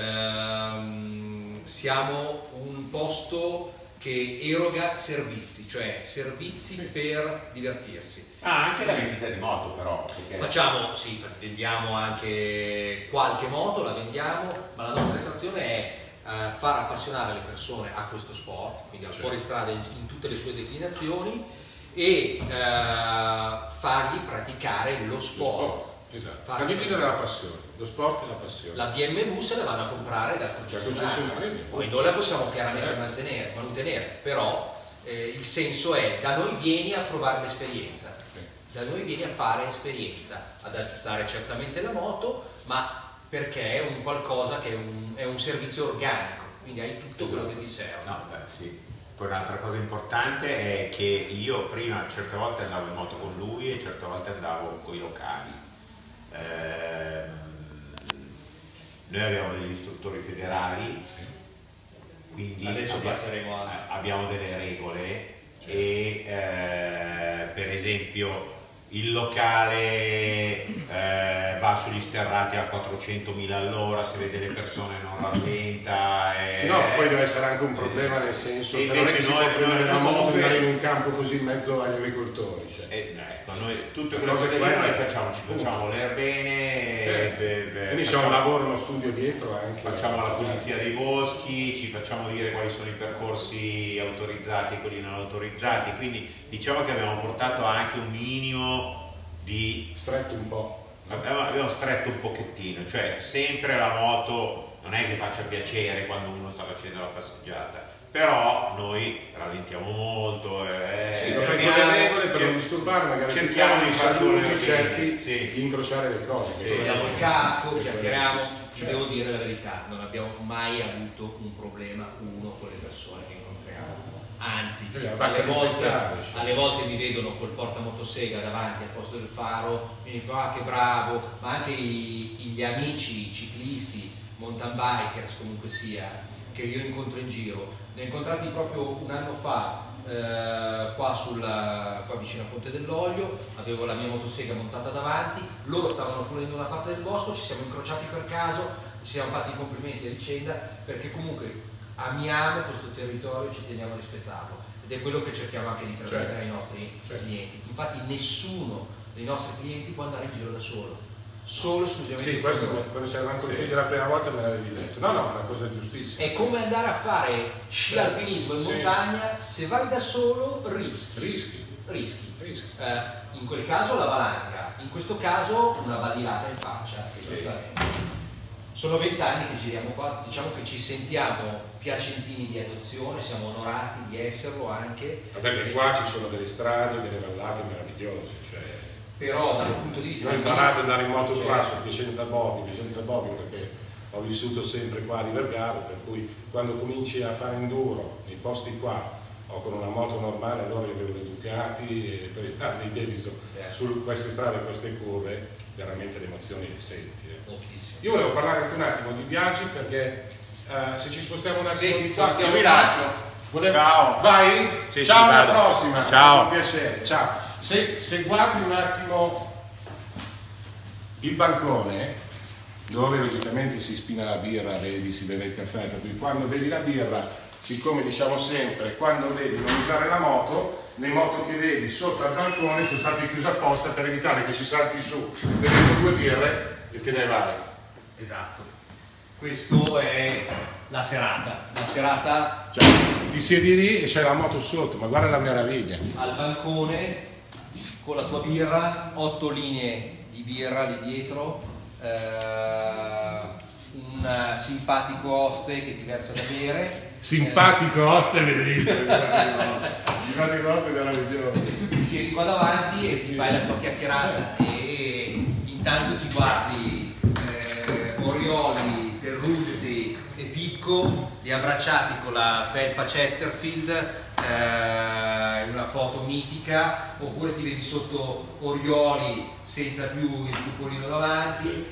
[SPEAKER 2] ehm, siamo un posto che eroga servizi, cioè servizi per divertirsi.
[SPEAKER 3] Ah, anche la vendita di moto però. Perché...
[SPEAKER 2] Facciamo, sì, vendiamo anche qualche moto, la vendiamo, ma la nostra estrazione è eh, far appassionare le persone a questo sport, quindi al
[SPEAKER 1] certo.
[SPEAKER 2] fuoristrada in, in tutte le sue declinazioni, e eh, fargli praticare lo sport.
[SPEAKER 1] Lo sport. Esatto, fargli vivere la passione, lo sport e la passione.
[SPEAKER 2] La B M W se la vanno a comprare dal concessionario, poi noi la possiamo chiaramente certo. mantenere, mantenere, però eh, il senso è: da noi vieni a provare l'esperienza, sì. da noi vieni a fare esperienza, ad aggiustare certamente la moto, ma perché è un qualcosa che è un, è un servizio organico, quindi hai tutto esatto. quello che ti serve.
[SPEAKER 3] No, beh, sì. Poi un'altra cosa importante è che io prima certe volte andavo in moto con lui e certe volte andavo con i locali. Eh, noi abbiamo degli istruttori federali, quindi
[SPEAKER 2] adesso
[SPEAKER 3] abbiamo,
[SPEAKER 2] passeremo a...
[SPEAKER 3] abbiamo delle regole, certo. e eh, per esempio il locale eh, va sugli sterrati a quattrocentomila all'ora, se vede le persone non rallenta. E...
[SPEAKER 1] Sì, no, poi deve essere anche un problema nel senso che cioè non è che si può prendere la moto e andare in un campo così in mezzo agli agricoltori. Cioè.
[SPEAKER 3] Eh, ecco, noi tutte quelle cose qua noi facciamo, ci facciamo voler bene,
[SPEAKER 1] certo.
[SPEAKER 3] be, be,
[SPEAKER 1] quindi c'è un lavoro, uno studio dietro anche.
[SPEAKER 3] Facciamo la pulizia dei boschi, ci facciamo dire quali sono i percorsi autorizzati e quelli non autorizzati, quindi diciamo che abbiamo portato anche un minimo di
[SPEAKER 1] stretto un po'.
[SPEAKER 3] Abbiamo, abbiamo stretto un pochettino, cioè sempre la moto non è che faccia piacere quando uno sta facendo la passeggiata, però noi rallentiamo molto, eh,
[SPEAKER 1] sì, lo fai con le regole per non disturbare, magari
[SPEAKER 3] cerchiamo di farci
[SPEAKER 1] cerchi
[SPEAKER 3] sì.
[SPEAKER 1] di incrociare le cose.
[SPEAKER 2] Togliamo il casco, chiacchieriamo, ci devo dire la verità, non abbiamo mai avuto un problema uno con le persone che incontriamo. Anzi, alle volte, alle volte mi vedono col portamotosega davanti al posto del faro, mi dicono ah che bravo, ma anche i, gli amici ciclisti, mountain bikers comunque sia, che io incontro in giro, ne ho incontrati proprio un anno fa eh, qua, sulla, qua vicino a Ponte dell'Olio, avevo la mia motosega montata davanti, loro stavano pulendo una parte del bosco, ci siamo incrociati per caso, ci siamo fatti i complimenti a vicenda, perché comunque amiamo questo territorio e ci teniamo a rispettarlo, ed è quello che cerchiamo anche di trasmettere certo. ai nostri certo. clienti. Infatti nessuno dei nostri clienti può andare in giro da solo, solo esclusivamente.
[SPEAKER 1] Sì, questo quando ci eravamo conosciuti sì. la prima volta me l'avevi detto. No, no, è una cosa giustissima.
[SPEAKER 2] È come andare a fare sci certo. alpinismo in sì. montagna, se vai da solo rischi.
[SPEAKER 1] Rischi.
[SPEAKER 2] Rischi.
[SPEAKER 1] rischi.
[SPEAKER 2] Eh, in quel caso la valanga, in questo caso una badilata in faccia. Sì. Sono vent'anni che giriamo qua, diciamo che ci sentiamo piacentini di adozione, siamo onorati di esserlo anche.
[SPEAKER 1] Perché qua ci sono delle strade, delle vallate meravigliose, cioè...
[SPEAKER 2] però dal punto di vista...
[SPEAKER 1] Ho imparato ad andare in moto qua su Piacenza Bobbio, Piacenza Bobbio perché ho vissuto sempre qua a Rivergaro, per cui quando cominci a fare enduro nei posti qua o con una moto normale, allora io avevo le Ducati e per il Harley Davidson su queste strade, queste curve, veramente le emozioni le senti. Eh. Io volevo parlare anche un attimo di viaggi, perché uh, se ci spostiamo un attimo
[SPEAKER 2] sì,
[SPEAKER 1] di qua,
[SPEAKER 2] io vi lascio.
[SPEAKER 1] Volevo...
[SPEAKER 3] Ciao.
[SPEAKER 1] Vai?
[SPEAKER 3] Sì,
[SPEAKER 1] ciao,
[SPEAKER 3] sì,
[SPEAKER 1] alla
[SPEAKER 3] vado.
[SPEAKER 1] prossima.
[SPEAKER 3] Ciao.
[SPEAKER 1] Un piacere. Ciao. Se, se guardi un attimo il bancone, dove logicamente si spina la birra, vedi, si beve il caffè, per cui quando vedi la birra, siccome diciamo sempre, quando vedi non usare la moto, le moto che vedi sotto al balcone sono state chiuse apposta per evitare che ci salti su, bevi due birre e te ne vai.
[SPEAKER 2] Esatto. Questo è la serata. La serata,
[SPEAKER 1] cioè, ti siedi lì e c'è la moto sotto, ma guarda la meraviglia.
[SPEAKER 2] Al balcone, con la tua birra, otto linee di birra lì dietro, eh, un simpatico oste che ti versa da bere.
[SPEAKER 1] Simpatico eh, oste, bellissimo. Simpatico oste meraviglioso.
[SPEAKER 2] E tu ti siedi qua davanti e ti fai la tua chiacchierata e intanto ti guardi eh, Orioli, Terruzzi e Picco li abbracciati con la felpa Chesterfield eh, in una foto mitica, oppure ti vedi sotto Orioli senza più il cupolino davanti.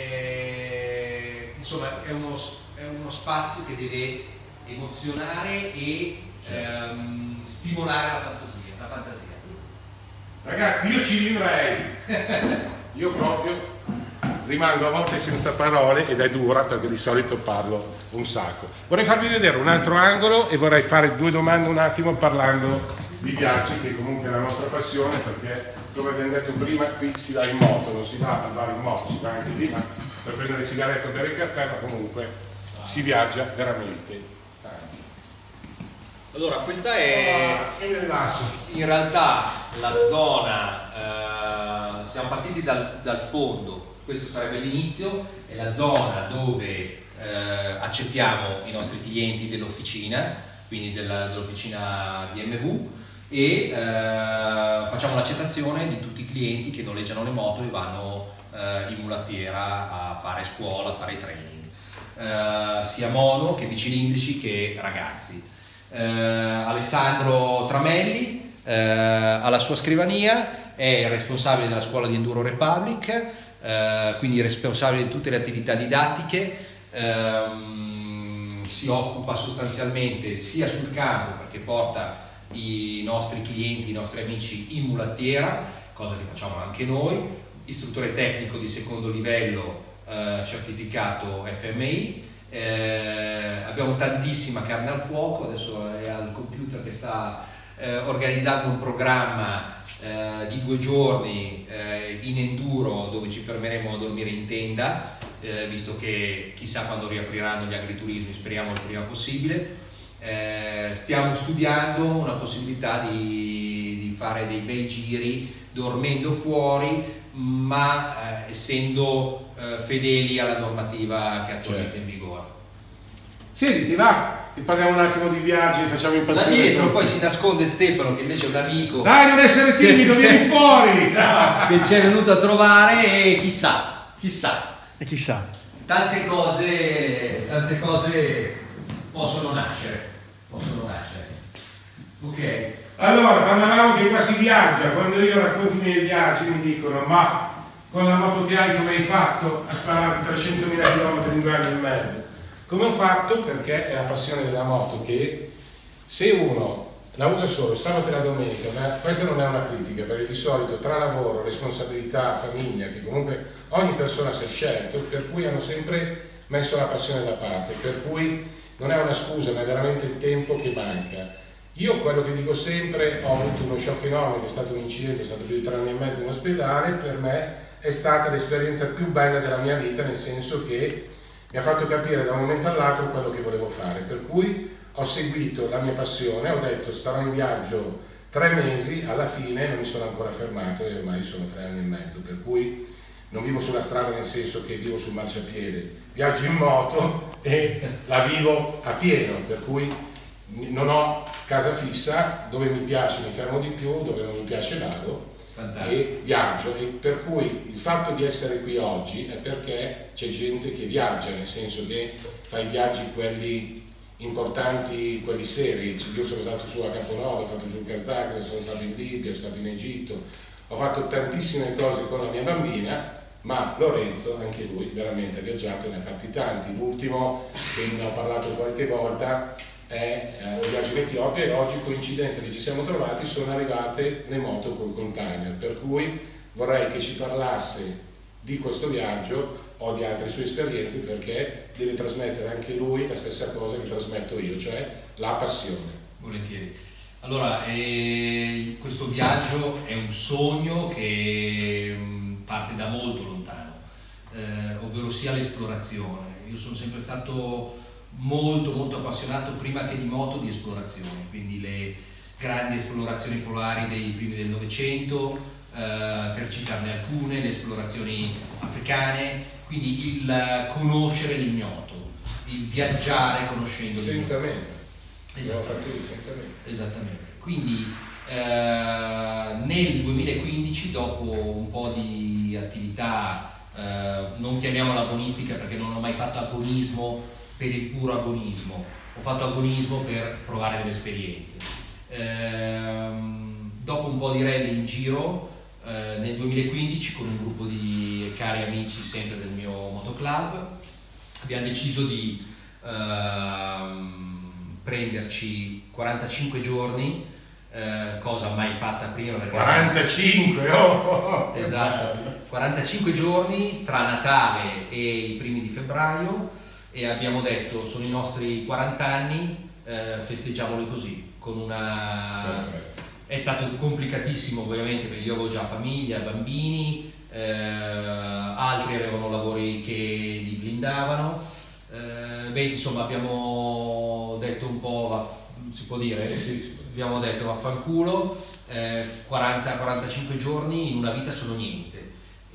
[SPEAKER 2] E, insomma è uno, è uno spazio che deve emozionare e ehm, stimolare la fantasia, la fantasia.
[SPEAKER 1] Ragazzi, io ci vivrei. Io proprio rimango a volte senza parole ed è dura perché di solito parlo un sacco. Vorrei farvi vedere un altro angolo e vorrei fare due domande un attimo parlando di viaggi, che comunque è la nostra passione, perché come abbiamo detto prima qui si va in moto, non si va al bar in moto, si va anche lì ma per prendere sigarette o bere caffè, ma comunque si viaggia veramente tanto.
[SPEAKER 2] Allora, questa è in realtà la zona, eh, siamo partiti dal, dal fondo, questo sarebbe l'inizio, è la zona dove eh, accettiamo i nostri clienti dell'officina, quindi dell'officina B M W, e eh, facciamo l'accettazione di tutti i clienti che noleggiano le moto e vanno eh, in mulattiera a fare scuola, a fare training, eh, sia mono che bicilindrici che ragazzi. Eh, Alessandro Tramelli eh, alla sua scrivania è il responsabile della scuola di Enduro Republic, eh, quindi responsabile di tutte le attività didattiche, ehm, si occupa sostanzialmente sia sul campo perché porta i nostri clienti, i nostri amici in mulattiera, cosa che facciamo anche noi, istruttore tecnico di secondo livello eh, certificato F M I. Eh, abbiamo tantissima carne al fuoco, adesso è al computer che sta eh, organizzando un programma eh, di due giorni eh, in enduro dove ci fermeremo a dormire in tenda, eh, visto che chissà quando riapriranno gli agriturismi, speriamo il prima possibile. Eh, stiamo studiando una possibilità di, di fare dei bei giri dormendo fuori, ma eh, essendo eh, fedeli alla normativa che attualmente è in vigore.
[SPEAKER 1] Senti, ti va? Ti parliamo un attimo di viaggi, facciamo impazzire.
[SPEAKER 2] Da dietro poi si nasconde Stefano, che invece è un amico.
[SPEAKER 1] Dai, non essere timido, vieni fuori!
[SPEAKER 2] Che ci è venuto a trovare e chissà, chissà.
[SPEAKER 4] E chissà.
[SPEAKER 2] Tante cose, tante cose possono nascere, possono nascere. Ok.
[SPEAKER 1] Allora, parlavamo che qua si viaggia, quando io racconto i miei viaggi mi dicono ma con la moto che hai come hai fatto a spararti trecentomila chilometri in due anni e mezzo? Come ho fatto? Perché è la passione della moto che se uno la usa solo sabato e la domenica, ma questa non è una critica perché di solito tra lavoro, responsabilità, famiglia, che comunque ogni persona si è scelto, per cui hanno sempre messo la passione da parte, per cui non è una scusa ma è veramente il tempo che manca. Io quello che dico sempre, ho avuto uno shock enorme che è stato un incidente, sono stato più di tre anni e mezzo in ospedale, per me è stata l'esperienza più bella della mia vita, nel senso che mi ha fatto capire da un momento all'altro quello che volevo fare, per cui ho seguito la mia passione, ho detto starò in viaggio tre mesi, alla fine non mi sono ancora fermato e ormai sono tre anni e mezzo, per cui non vivo sulla strada nel senso che vivo sul marciapiede, viaggio in moto e la vivo a pieno, per cui non ho casa fissa, dove mi piace mi fermo di più, dove non mi piace vado. Fantastico. E viaggio, e per cui il fatto di essere qui oggi è perché c'è gente che viaggia, nel senso che fa i viaggi quelli importanti, quelli seri. Io sono stato su a Caponovo, ho fatto giù il Kazakh, sono stato in Libia, sono stato in Egitto, ho fatto tantissime cose con la mia bambina, ma Lorenzo, anche lui, veramente ha viaggiato e ne ha fatti tanti. L'ultimo, che ne ho parlato qualche volta, è eh, un viaggio in Etiopia, e oggi, coincidenza che ci siamo trovati, sono arrivate le moto col container, per cui vorrei che ci parlasse di questo viaggio o di altre sue esperienze, perché deve trasmettere anche lui la stessa cosa che trasmetto io, cioè la passione.
[SPEAKER 2] Volentieri. Allora, eh, questo viaggio è un sogno che mh, parte da molto lontano, eh, ovvero sia l'esplorazione. Io sono sempre stato molto molto appassionato, prima che di moto, di esplorazione, quindi le grandi esplorazioni polari dei primi del Novecento, eh, per citarne alcune, le esplorazioni africane, quindi il conoscere l'ignoto, il viaggiare conoscendo l'ignoto.
[SPEAKER 1] Senza meta.
[SPEAKER 2] Esatto.
[SPEAKER 1] Fatto io, senza meta.
[SPEAKER 2] Esattamente. Quindi eh, nel duemilaquindici, dopo un po' di attività, eh, non chiamiamola agonistica perché non ho mai fatto agonismo per il puro agonismo, ho fatto agonismo per provare delle esperienze. Ehm, dopo un po' di rally in giro, eh, nel duemilaquindici, con un gruppo di cari amici sempre del mio motoclub, abbiamo deciso di ehm, prenderci quarantacinque giorni, eh, cosa mai fatta prima. Perché
[SPEAKER 1] quarantacinque! Oh!
[SPEAKER 2] Esatto, quarantacinque giorni tra Natale e i primi di febbraio, e abbiamo detto sono i nostri quaranta anni, eh, festeggiamoli così, con una...
[SPEAKER 1] Perfetto.
[SPEAKER 2] È stato complicatissimo ovviamente perché io avevo già famiglia, bambini, eh, altri avevano lavori che li blindavano, eh, beh insomma abbiamo detto un po', si può dire?
[SPEAKER 1] Sì, sì, sì.
[SPEAKER 2] Abbiamo detto vaffanculo, eh, quaranta quarantacinque giorni in una vita sono niente,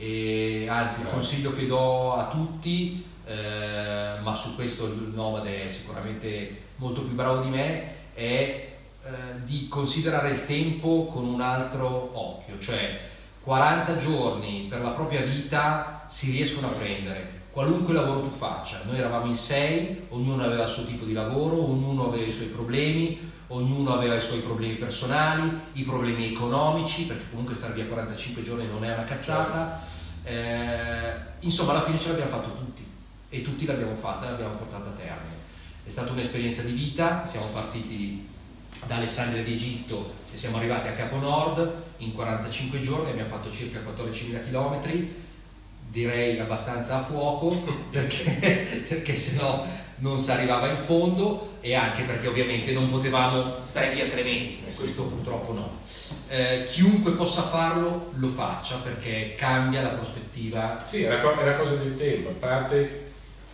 [SPEAKER 2] e anzi il consiglio che do a tutti, eh, ma su questo il Nomade è sicuramente molto più bravo di me, è eh, di considerare il tempo con un altro occhio, cioè quaranta giorni per la propria vita si riescono a prendere, qualunque lavoro tu faccia. Noi eravamo in sei, ognuno aveva il suo tipo di lavoro, ognuno aveva i suoi problemi, ognuno aveva i suoi problemi personali, i problemi economici, perché comunque stare via quarantacinque giorni non è una cazzata, eh, insomma alla fine ce l'abbiamo fatto tutti e tutti l'abbiamo fatta e l'abbiamo portata a termine. È stata un'esperienza di vita, siamo partiti da Alessandria d'Egitto e siamo arrivati a Capo Nord in quarantacinque giorni, abbiamo fatto circa quattordicimila chilometri, direi abbastanza a fuoco, perché, perché sennò non si arrivava in fondo, e anche perché ovviamente non potevamo stare via tre mesi, questo purtroppo no. Eh, chiunque possa farlo lo faccia, perché cambia la prospettiva.
[SPEAKER 1] Sì, è una, co- è una cosa del tempo, a parte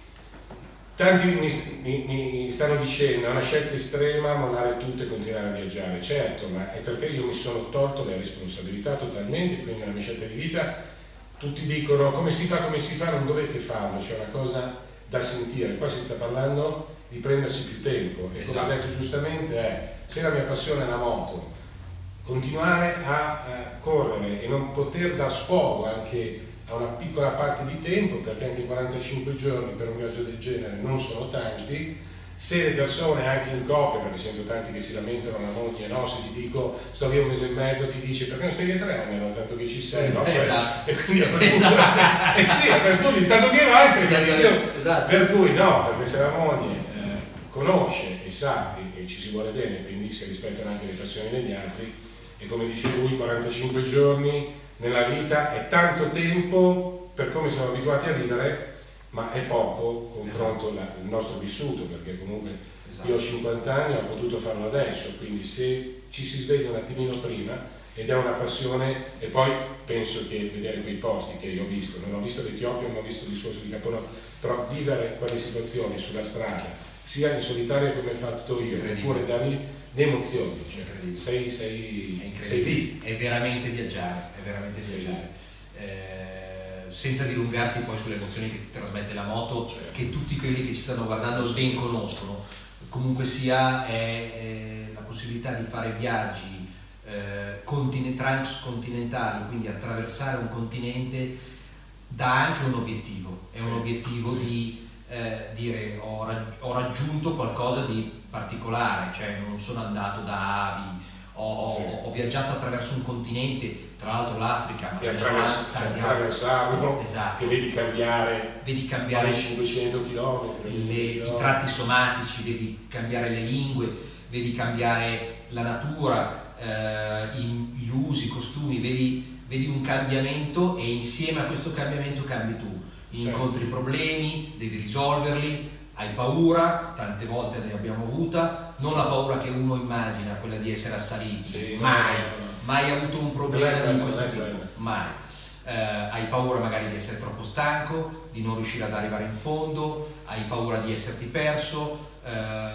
[SPEAKER 1] tanti mi, mi, mi stanno dicendo è una scelta estrema mollare tutto e continuare a viaggiare, certo, ma è perché io mi sono tolto le responsabilità totalmente, quindi è una mia scelta di vita. Tutti dicono come si fa, come si fa, non dovete farlo, c'è una cosa da sentire. Qua si sta parlando di prendersi più tempo, e
[SPEAKER 2] esatto.
[SPEAKER 1] Come ho detto giustamente è, se la mia passione è la moto, continuare a, a correre e non poter dar sfogo anche a una piccola parte di tempo, perché anche quarantacinque giorni per un viaggio del genere non sono tanti. Se le persone anche in coppia, perché sento tanti che si lamentano la moglie, no, se ti dico sto via un mese e mezzo ti dice perché non stai via tre anni, no, tanto che ci sei, no? Cioè,
[SPEAKER 2] esatto.
[SPEAKER 1] E quindi a quel punto, eh sì, a quel punto tanto che vai stai via di più.
[SPEAKER 2] Esatto.
[SPEAKER 1] Per cui no, perché se la moglie eh, conosce e sa e, e ci si vuole bene, quindi si rispettano anche le passioni degli altri, e come dice lui quarantacinque giorni nella vita è tanto tempo per come siamo abituati a vivere, ma è poco confronto al nostro vissuto, perché comunque esatto. Io ho cinquanta anni, ho potuto farlo adesso, quindi se ci si sveglia un attimino prima ed è una passione, e poi penso che vedere quei posti che io ho visto, non ho visto l'Etiopia, non ho visto il discorso di Capo Nord, però vivere quelle situazioni sulla strada, sia in solitario come ho fatto io, oppure darmi le emozioni, cioè, sei, sei, sei lì.
[SPEAKER 2] È veramente viaggiare, è veramente viaggiare. Eh, senza dilungarsi poi sulle emozioni che ti trasmette la moto, certo. Che tutti quelli che ci stanno guardando ben conoscono. Comunque sia, è, è la possibilità di fare viaggi eh, continent- transcontinentali, quindi attraversare un continente, dà anche un obiettivo, è un obietivo di eh, dire ho, rag ho raggiunto qualcosa di particolare, cioè non sono andato da Avi, ho, sì. ho viaggiato attraverso un continente, tra l'altro l'Africa, ma
[SPEAKER 1] e attraversarlo, esatto. Che vedi cambiare,
[SPEAKER 2] vedi cambiare
[SPEAKER 1] i cinquecento chilometri,
[SPEAKER 2] le, i tratti somatici, vedi cambiare le lingue, vedi cambiare la natura, eh, gli usi, i costumi, vedi, vedi un cambiamento e insieme a questo cambiamento cambi tu, incontri certo. problemi, devi risolverli, hai paura, tante volte ne abbiamo avuta, non la paura che uno immagina, quella di essere assaliti, sì, mai, no, no. mai avuto un problema di questo tipo, mai. Eh, hai paura magari di essere troppo stanco, di non riuscire ad arrivare in fondo, hai paura di esserti perso. Eh,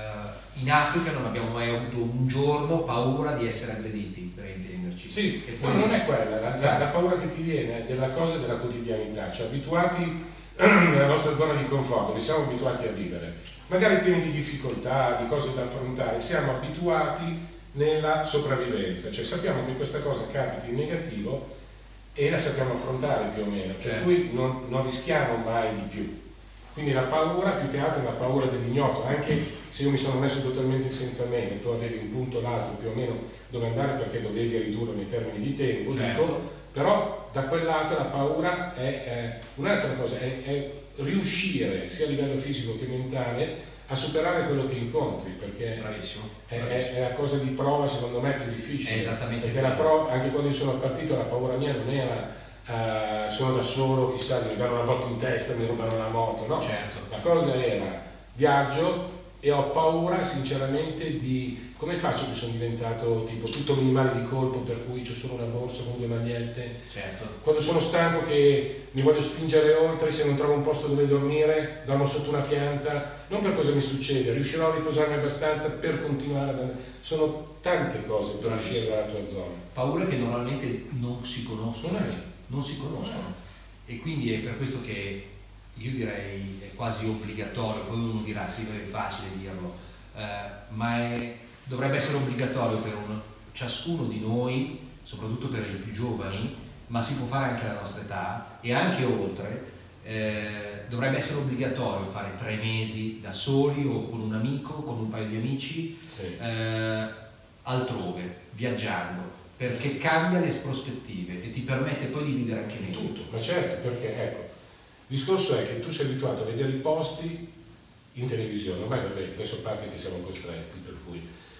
[SPEAKER 2] in Africa non abbiamo mai avuto un giorno paura di essere aggrediti, per intenderci.
[SPEAKER 1] Sì, e poi non è quella, la, la, la paura che ti viene è della cosa della quotidianità, cioè abituati nella nostra zona di conforto, che siamo abituati a vivere, magari pieni di difficoltà, di cose da affrontare, siamo abituati nella sopravvivenza, cioè sappiamo che questa cosa capita in negativo e la sappiamo affrontare più o meno, per certo. cui non, non rischiamo mai di più. Quindi la paura più che altro è la paura dell'ignoto, anche se io mi sono messo totalmente senza meta, tu avevi un punto lato più o meno dove andare perché dovevi ridurre nei termini di tempo, certo. dico, però da quel lato la paura è, è un'altra cosa, è, è riuscire sia a livello fisico che mentale a superare quello che incontri, perché
[SPEAKER 2] bravissimo,
[SPEAKER 1] è,
[SPEAKER 2] bravissimo.
[SPEAKER 1] è la cosa di prova secondo me più difficile,
[SPEAKER 2] è esattamente
[SPEAKER 1] perché la prova, anche quando io sono partito la paura mia non era uh, sono da solo, chissà, mi danno una botta in testa, mi rubano la moto, no?
[SPEAKER 2] Certo.
[SPEAKER 1] La cosa era viaggio e ho paura sinceramente di come faccio che sono diventato tipo tutto minimale di colpo, per cui ho solo una borsa con due magliette,
[SPEAKER 2] certo.
[SPEAKER 1] quando sono stanco che mi voglio spingere oltre, se non trovo un posto dove dormire dormo sotto una pianta, non per cosa mi succede, riuscirò a riposarmi abbastanza per continuare ad andare, sono tante cose per uscire dalla tua zona.
[SPEAKER 2] Paure che normalmente non si conoscono,
[SPEAKER 1] non,
[SPEAKER 2] non si conoscono e quindi è per questo che io direi è quasi obbligatorio, poi uno dirà sì, è facile dirlo, eh, ma è, dovrebbe essere obbligatorio per un, ciascuno di noi, soprattutto per i più giovani, ma si può fare anche alla nostra età e anche oltre, eh, dovrebbe essere obbligatorio fare tre mesi da soli o con un amico, con un paio di amici, sì. eh, altrove, viaggiando, perché cambia le prospettive e ti permette poi di vivere anche meglio.
[SPEAKER 1] Tutto, ma certo, perché ecco, il discorso è che tu sei abituato a vedere i posti in televisione, ormai vabbè, adesso parte che siamo costretti, per cui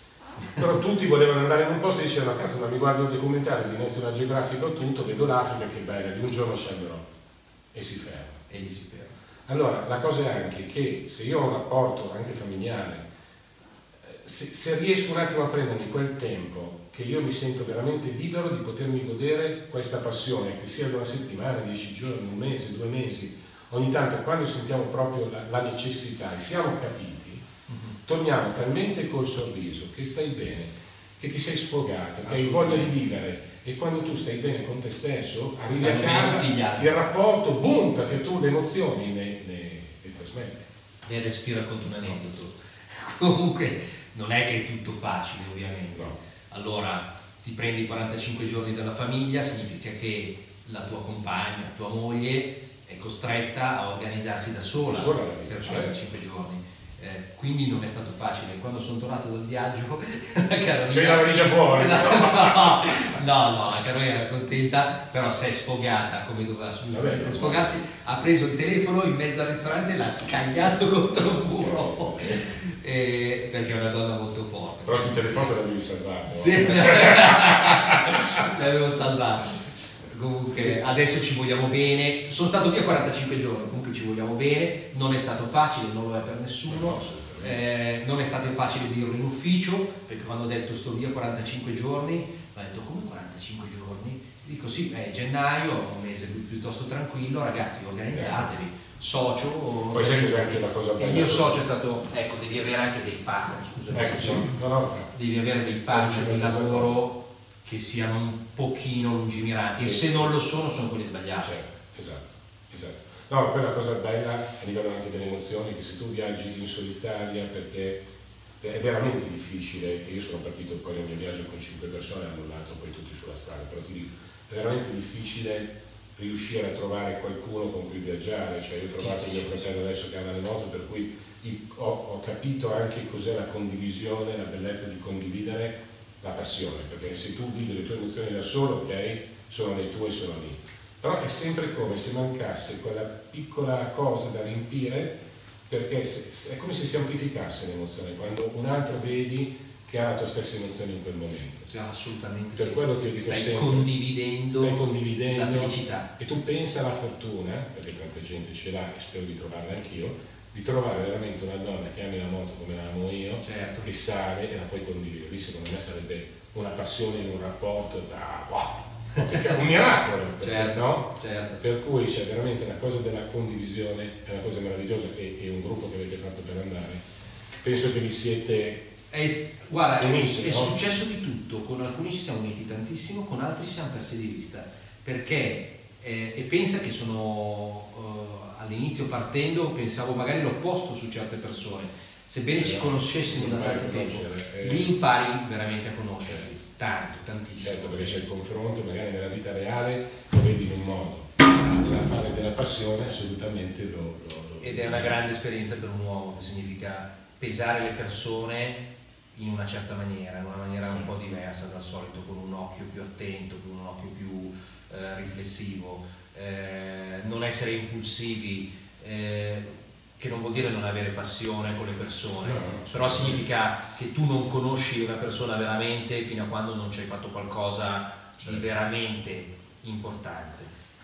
[SPEAKER 1] però tutti volevano andare in un posto e dicevano cazzo, ma mi guardo il documentario di National Geographic o tutto, vedo l'Africa che bella, di un giorno ci andrò e si ferma.
[SPEAKER 2] E gli si ferma.
[SPEAKER 1] Allora la cosa è anche che se io ho un rapporto anche familiare, se, se riesco un attimo a prendermi quel tempo che io mi sento veramente libero di potermi godere questa passione, che sia da una settimana, dieci giorni, un mese, due mesi, ogni tanto quando sentiamo proprio la, la necessità e siamo capiti, mm-hmm. torniamo talmente col sorriso che stai bene, che ti sei sfogato, che hai voglia di vivere e quando tu stai bene con te stesso, arrivi a casa, il rapporto, boom, perché tu le emozioni ne, ne, ne trasmetti.
[SPEAKER 2] Ne respira continuamente tu. Comunque non è che è tutto facile ovviamente.
[SPEAKER 1] No.
[SPEAKER 2] Allora ti prendi i quarantacinque giorni della famiglia, significa che la tua compagna, tua moglie è costretta a organizzarsi da sola, sola per quarantacinque giorni, eh, quindi non è stato facile. Quando sono tornato dal viaggio la Carolina
[SPEAKER 1] c'è la valigia fuori,
[SPEAKER 2] la, no, no, no, la Carolina era contenta, però si è sfogata come doveva assolutamente sfogarsi, ha preso il telefono in mezzo al ristorante e l'ha scagliato contro il muro, eh, perché è una donna molto forte.
[SPEAKER 1] Però tutte le foto le avevi salvate.
[SPEAKER 2] Sì, le avevo salvate. Comunque sì. Adesso ci vogliamo bene, sono stato via quarantacinque giorni, comunque ci vogliamo bene, non è stato facile, non lo è per nessuno, eh, non è stato facile dirlo in ufficio, perché quando ho detto sto via quarantacinque giorni, ho detto come quarantacinque giorni? Dico sì, è gennaio, un mese piuttosto tranquillo, ragazzi organizzatevi, socio,
[SPEAKER 1] poi sai cos'è anche la cosa bella?
[SPEAKER 2] Il mio socio è stato, ecco, devi avere anche dei partner, scusami,
[SPEAKER 1] ecco, sì. no, no,
[SPEAKER 2] devi avere dei partner di lavoro che siano un pochino lungimiranti, e se non lo sono sono quelli sbagliati.
[SPEAKER 1] Certo, esatto, esatto. No, poi la cosa bella a livello anche delle emozioni, che se tu viaggi in solitaria, perché è veramente difficile, e io sono partito poi nel mio viaggio con cinque persone, hanno mollato poi tutti sulla strada, però ti dico, è veramente difficile riuscire a trovare qualcuno con cui viaggiare, cioè io ho trovato mio fratello adesso che ha le moto, per cui ho, ho capito anche cos'è la condivisione, la bellezza di condividere la passione, perché se tu vivi le tue emozioni da solo, ok, sono le tue, sono lì, però è sempre come se mancasse quella piccola cosa da riempire, perché se, è come se si amplificasse l'emozione, quando un altro vedi che ha la tua stessa emozione in quel momento.
[SPEAKER 2] Cioè, assolutamente
[SPEAKER 1] per
[SPEAKER 2] sì.
[SPEAKER 1] quello che io dico
[SPEAKER 2] stai
[SPEAKER 1] sempre,
[SPEAKER 2] condividendo,
[SPEAKER 1] stai condividendo
[SPEAKER 2] la felicità.
[SPEAKER 1] E tu pensa alla fortuna, perché tanta gente ce l'ha e spero di trovarla anch'io, di trovare veramente una donna che ami la moto come la amo io,
[SPEAKER 2] certo,
[SPEAKER 1] che sale e la puoi condividere. Lì secondo me sarebbe una passione in un rapporto da wow, un miracolo, perché,
[SPEAKER 2] certo,
[SPEAKER 1] no?
[SPEAKER 2] certo.
[SPEAKER 1] Per cui c'è veramente la cosa della condivisione, è una cosa meravigliosa, e, e un gruppo che avete fatto per andare, penso che vi siete...
[SPEAKER 2] È, guarda,
[SPEAKER 1] uniti,
[SPEAKER 2] è, è
[SPEAKER 1] no?
[SPEAKER 2] successo di tutto, con alcuni ci siamo uniti tantissimo, con altri ci siamo persi di vista, perché eh, e pensa che sono uh, all'inizio partendo pensavo magari l'opposto su certe persone, sebbene ci conoscessimo da tanto tempo,
[SPEAKER 1] eh,
[SPEAKER 2] lì impari veramente a conoscerti, tanto, tantissimo.
[SPEAKER 1] Certo, perché c'è il confronto, magari nella vita reale lo vedi in un modo, nella fare della passione assolutamente lo, lo, lo
[SPEAKER 2] ed è una grande esperienza per un uomo, che significa pesare le persone in una certa maniera, in una maniera un po' diversa dal solito, con un occhio più attento, con un occhio più eh, riflessivo, eh, non essere impulsivi, eh, che non vuol dire non avere passione con le persone,
[SPEAKER 1] no,
[SPEAKER 2] però significa che tu non conosci una persona veramente fino a quando non ci hai fatto qualcosa di veramente importante.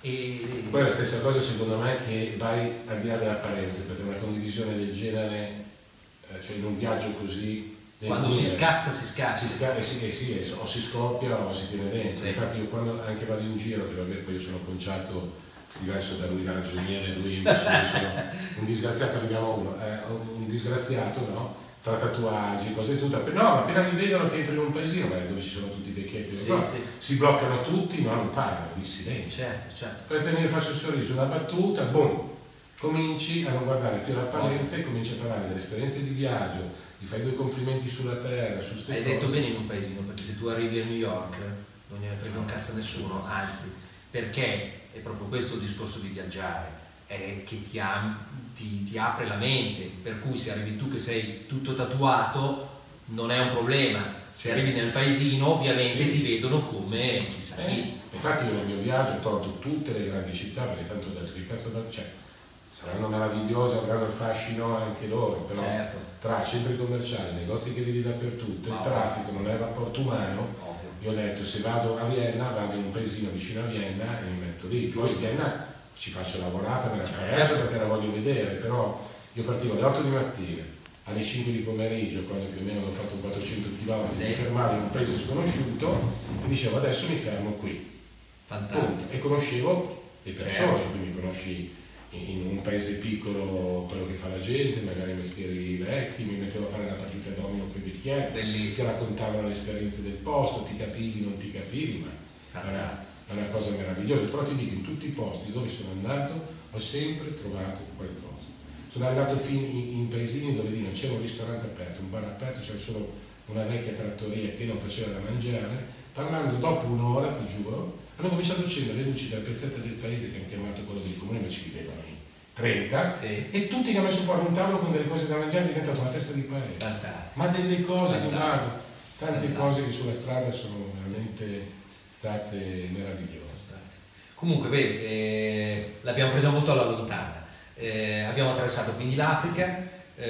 [SPEAKER 2] E
[SPEAKER 1] poi la stessa cosa secondo me che vai al di là delle apparenze, perché una condivisione del genere, eh, cioè in un viaggio così,
[SPEAKER 2] quando si scazza si scazza,
[SPEAKER 1] si sca- eh sì, eh sì, eh, o si scoppia o si tiene dentro.
[SPEAKER 2] Sì.
[SPEAKER 1] Infatti io quando anche vado in giro, che vabbè poi io sono conciato diverso da lui, da ragioniere, lui invece sono un disgraziato, arriviamo uno, eh, un disgraziato, no? Tra tatuaggi, cose e tutto, no, ma appena mi vedono che entro in un paesino, magari dove ci sono tutti i vecchietti,
[SPEAKER 2] sì,
[SPEAKER 1] no?
[SPEAKER 2] sì.
[SPEAKER 1] Si bloccano tutti, ma non parlano, di silenzio.
[SPEAKER 2] Certo, certo.
[SPEAKER 1] Poi appena io faccio il sorriso, una battuta, boom, cominci a non guardare più l'apparenza e cominci a parlare delle esperienze di viaggio, gli fai due complimenti sulla terra, su ste
[SPEAKER 2] Hai
[SPEAKER 1] cose.
[SPEAKER 2] detto bene in un paesino, perché se tu arrivi a New York non gliene frega un cazzo a nessuno, anzi, perché è proprio questo il discorso di viaggiare, è che ti, am, ti, ti apre la mente, per cui se arrivi tu che sei tutto tatuato non è un problema, se arrivi nel paesino ovviamente
[SPEAKER 1] sì.
[SPEAKER 2] ti vedono come chissà chi.
[SPEAKER 1] Eh, infatti io nel mio viaggio ho tolto tutte le grandi città, perché tanto ho detto che cazzo da... Cioè, saranno meravigliose, avranno il fascino anche loro, però
[SPEAKER 2] Certo.
[SPEAKER 1] tra centri commerciali, negozi che vedi dappertutto, il
[SPEAKER 2] Ma
[SPEAKER 1] traffico, non è il rapporto umano,
[SPEAKER 2] Ovvio.
[SPEAKER 1] io ho detto se vado a Vienna, vado in un paesino vicino a Vienna e mi metto lì, poi a Vienna ci faccio lavorata nella traversa perché la voglio vedere, però io partivo alle otto di mattina, alle cinque di pomeriggio, quando più o meno ho fatto quattrocento chilometri, mi fermavo in un paese sconosciuto e dicevo adesso mi fermo qui.
[SPEAKER 2] Fantastico.
[SPEAKER 1] E conoscevo le persone,
[SPEAKER 2] Certo.
[SPEAKER 1] quindi conosci in un paese piccolo quello che fa la gente, magari mestieri vecchi, mi mettevo a fare la partita a domino con i vecchietti, ti raccontavano le esperienze del posto, ti capivi, non ti capivi, ma è una, è una cosa meravigliosa. Però ti dico, in tutti i posti dove sono andato ho sempre trovato qualcosa. Sono arrivato fin in, in paesini dove lì non c'era un ristorante aperto, un bar aperto, c'era solo una vecchia trattoria che non faceva da mangiare. Parlando dopo un'ora, ti giuro, hanno cominciato a accendere le luci della piazzetta del paese che hanno chiamato quello del comune, ma ci vivevano in trenta,
[SPEAKER 2] sì.
[SPEAKER 1] E tutti che hanno messo fuori un tavolo con delle cose da mangiare, è diventata una festa di paese.
[SPEAKER 2] Fantastico.
[SPEAKER 1] Ma delle cose che
[SPEAKER 2] Fantastico.
[SPEAKER 1] guardo, tante
[SPEAKER 2] Fantastico.
[SPEAKER 1] cose che sulla strada sono veramente state meravigliose.
[SPEAKER 2] Comunque, beh, eh, l'abbiamo presa molto alla lontana. Eh, abbiamo attraversato quindi l'Africa,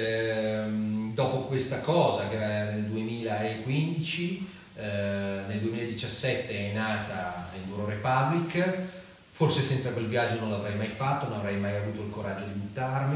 [SPEAKER 2] ehm, dopo questa cosa che era nel duemilaquindici, eh, nel duemiladiciassette è nata Enduro Republic, forse senza quel viaggio non l'avrei mai fatto, non avrei mai avuto il coraggio di buttarmi,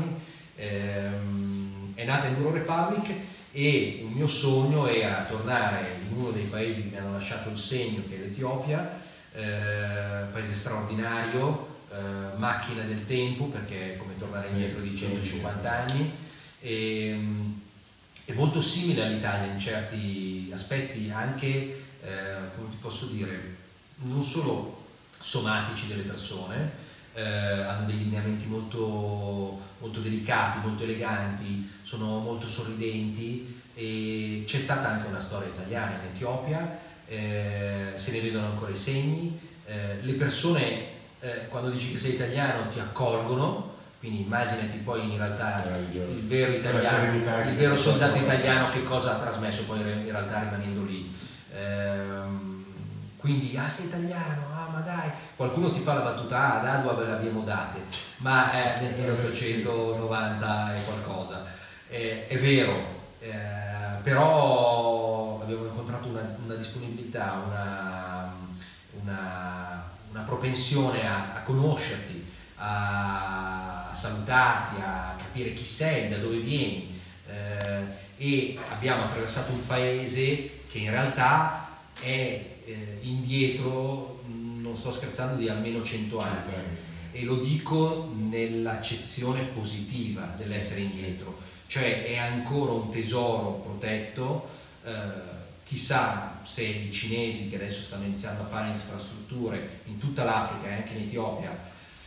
[SPEAKER 2] ehm, è nata Enduro Republic e un mio sogno era tornare in uno dei paesi che mi hanno lasciato il segno, che è l'Etiopia, eh, paese straordinario, Uh, macchina del tempo, perché è come tornare indietro di centocinquanta anni, e, è molto simile all'Italia in certi aspetti, anche eh, come ti posso dire, non solo somatici delle persone, eh, hanno dei lineamenti molto, molto delicati, molto eleganti, sono molto sorridenti, e c'è stata anche una storia italiana in Etiopia, eh, se ne vedono ancora i segni, eh, le persone
[SPEAKER 4] eh, quando dici che sei italiano ti accolgono, quindi immaginati poi in realtà il vero italiano, il vero soldato italiano che cosa ha trasmesso poi in realtà rimanendo lì. Ehm, quindi, ah sei italiano, ah ma dai, qualcuno ti fa la battuta, ah ad Adua ve l'abbiamo date, ma è nel milleottocentonovanta e qualcosa, eh, è vero, eh, però abbiamo incontrato una, una disponibilità, una, una, una propensione a, a conoscerti, a salutarti, a capire chi sei, da dove vieni, eh, e abbiamo attraversato un paese che in realtà è eh, indietro, non sto scherzando, di almeno cento anni, e lo dico nell'accezione positiva dell'essere indietro, cioè è ancora un tesoro protetto. eh, chissà se i cinesi, che adesso stanno iniziando a fare infrastrutture in tutta l'Africa e anche in Etiopia,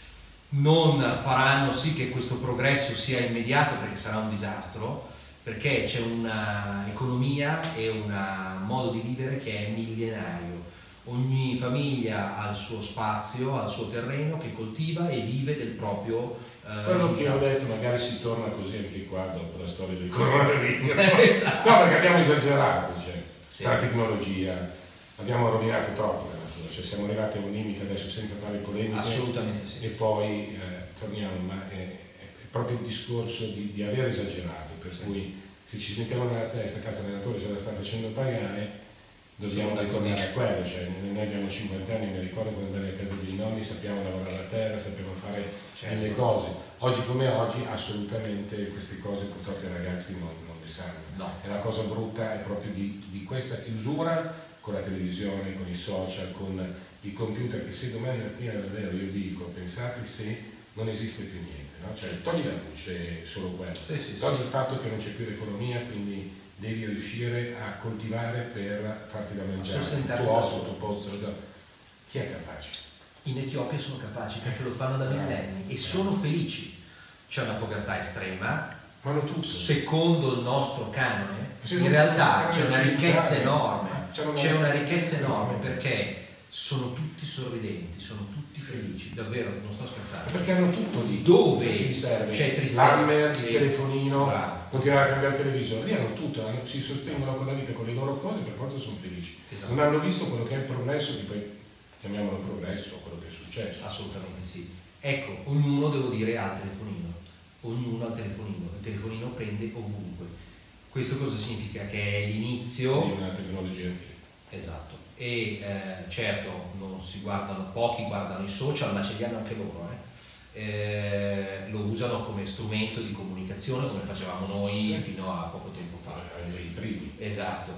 [SPEAKER 4] non faranno sì che questo progresso sia immediato, perché sarà un disastro, perché c'è un'economia e un modo di vivere che è millenario. Ogni famiglia ha il suo spazio, ha il suo terreno che coltiva e vive del proprio eh,
[SPEAKER 1] quello che ho detto, magari si torna così anche qua dopo la storia del coronavirus. Esatto. No, perché abbiamo esagerato, cioè, sì. La tecnologia, abbiamo rovinato troppo la natura, cioè siamo arrivati a un limite adesso senza fare polemiche.
[SPEAKER 4] Assolutamente sì.
[SPEAKER 1] E poi eh, torniamo, ma è, è proprio il discorso di, di aver esagerato, per sì. cui se ci smettiamo nella testa, cazzo l'allenatore ce la sta facendo pagare, dobbiamo ritornare a quello, cioè noi abbiamo cinquanta anni, mi ricordo quando andavi a casa dei nonni, sappiamo lavorare la terra, sappiamo fare certo. delle cose. Oggi come oggi assolutamente queste cose purtroppo i ragazzi non, non le sanno.
[SPEAKER 4] No.
[SPEAKER 1] E la cosa brutta è proprio di, di questa chiusura con la televisione, con i social, con i computer, che se domani mattina davvero io dico, pensate se non esiste più niente, no? Cioè togli la luce, solo quello,
[SPEAKER 4] sì, sì,
[SPEAKER 1] togli
[SPEAKER 4] sì.
[SPEAKER 1] il fatto che non c'è più l'economia, quindi devi riuscire a coltivare per farti da mangiare, il tuo osso, il tuo pozzo, chi è capace?
[SPEAKER 4] In Etiopia sono capaci perché lo fanno da millenni e sono felici. C'è una povertà estrema,
[SPEAKER 1] ma non tutto.
[SPEAKER 4] Secondo il nostro canone, in realtà c'è una ricchezza enorme, c'è una ricchezza enorme perché sono tutti sorridenti, sono tutti felici, davvero, non sto scherzando.
[SPEAKER 1] Perché hanno tutto lì.
[SPEAKER 4] Dove
[SPEAKER 1] serve?
[SPEAKER 4] C'è tristezza,
[SPEAKER 1] l'hammer, il telefonino,
[SPEAKER 4] bravo.
[SPEAKER 1] Continuare a cambiare il televisore, lì hanno tutto, hanno, si sostengono con la vita, con le loro cose, per forza sono felici.
[SPEAKER 4] Esatto.
[SPEAKER 1] Non hanno visto quello che è il progresso, che poi chiamiamolo progresso, quello che è successo.
[SPEAKER 4] Assolutamente sì. Ecco, ognuno, devo dire, ha il telefonino, ognuno ha il telefonino, il telefonino prende ovunque. Questo cosa significa? Che è l'inizio
[SPEAKER 1] di una tecnologia.
[SPEAKER 4] Esatto. E eh, certo non si guardano, pochi guardano i social, ma ce li hanno anche loro, eh. Eh, lo usano come strumento di comunicazione come facevamo noi sì. fino a poco tempo fa.
[SPEAKER 1] I primi.
[SPEAKER 4] Esatto.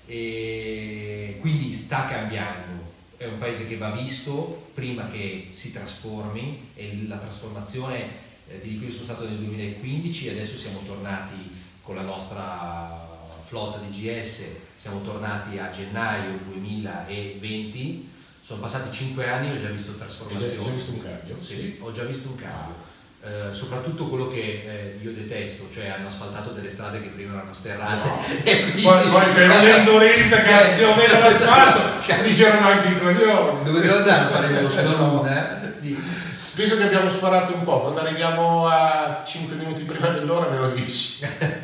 [SPEAKER 4] E quindi sta cambiando, è un paese che va visto prima che si trasformi, e la trasformazione, eh, ti dico, io sono stato nel duemilaquindici e adesso siamo tornati con la nostra flotta di G S, siamo tornati a gennaio duemilaventi, sono passati cinque anni e ho già visto trasformazione.
[SPEAKER 1] Hai già visto un cambio?
[SPEAKER 4] Sì, sì, ho già visto un cambio. Eh, soprattutto quello che eh, io detesto, cioè hanno asfaltato delle strade che prima erano sterrate.
[SPEAKER 1] No.
[SPEAKER 4] E quindi...
[SPEAKER 1] Poi, poi per un endurista che si vedo l'asfalto, mi c'erano anche i coglioni.
[SPEAKER 4] Dove devo andare a fare il mio sulla luna?
[SPEAKER 1] Penso che abbiamo sparato un po', quando arriviamo a cinque minuti prima dell'ora me lo dici.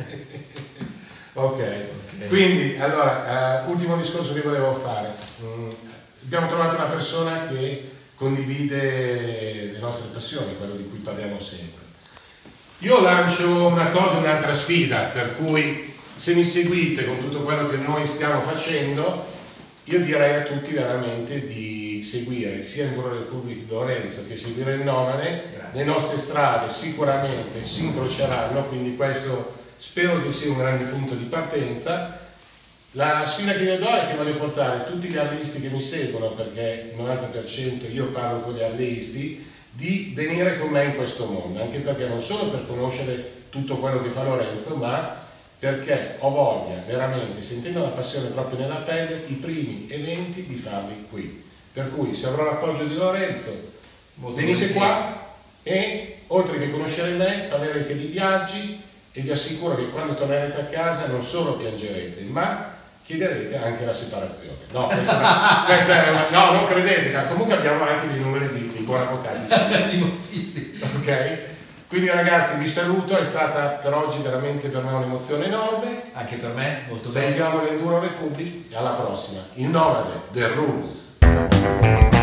[SPEAKER 1] Okay. ok, quindi allora, uh, ultimo discorso che volevo fare. Mm, abbiamo trovato una persona che condivide le nostre passioni, quello di cui parliamo sempre. Io lancio una cosa, un'altra sfida, per cui se mi seguite con tutto quello che noi stiamo facendo, io direi a tutti veramente di seguire sia il Muro del Club di Lorenzo che seguire il Nomade. Grazie. Le nostre strade sicuramente si incroceranno, quindi questo spero che sia un grande punto di partenza. La sfida che io do è che voglio portare tutti gli alleisti che mi seguono, perché il novanta per cento io parlo con gli alleisti, di venire con me in questo mondo, anche perché non solo per conoscere tutto quello che fa Lorenzo, ma perché ho voglia veramente, sentendo la passione proprio nella pelle, i primi eventi di farli qui. Per cui se avrò l'appoggio di Lorenzo, Molto venite qua e oltre che conoscere me, parlerete di viaggi, e vi assicuro che quando tornerete a casa non solo piangerete, ma chiederete anche la separazione. No, questa, questa è una, no, non credete, comunque abbiamo anche dei numeri di, di buoni avvocati.
[SPEAKER 4] Divorzisti.
[SPEAKER 1] Ok? Quindi ragazzi vi saluto, è stata per oggi veramente per me un'emozione enorme.
[SPEAKER 4] Anche per me, molto bene.
[SPEAKER 1] Salutiamo l'Enduro Republic e alla prossima. Il nomade, The Rules.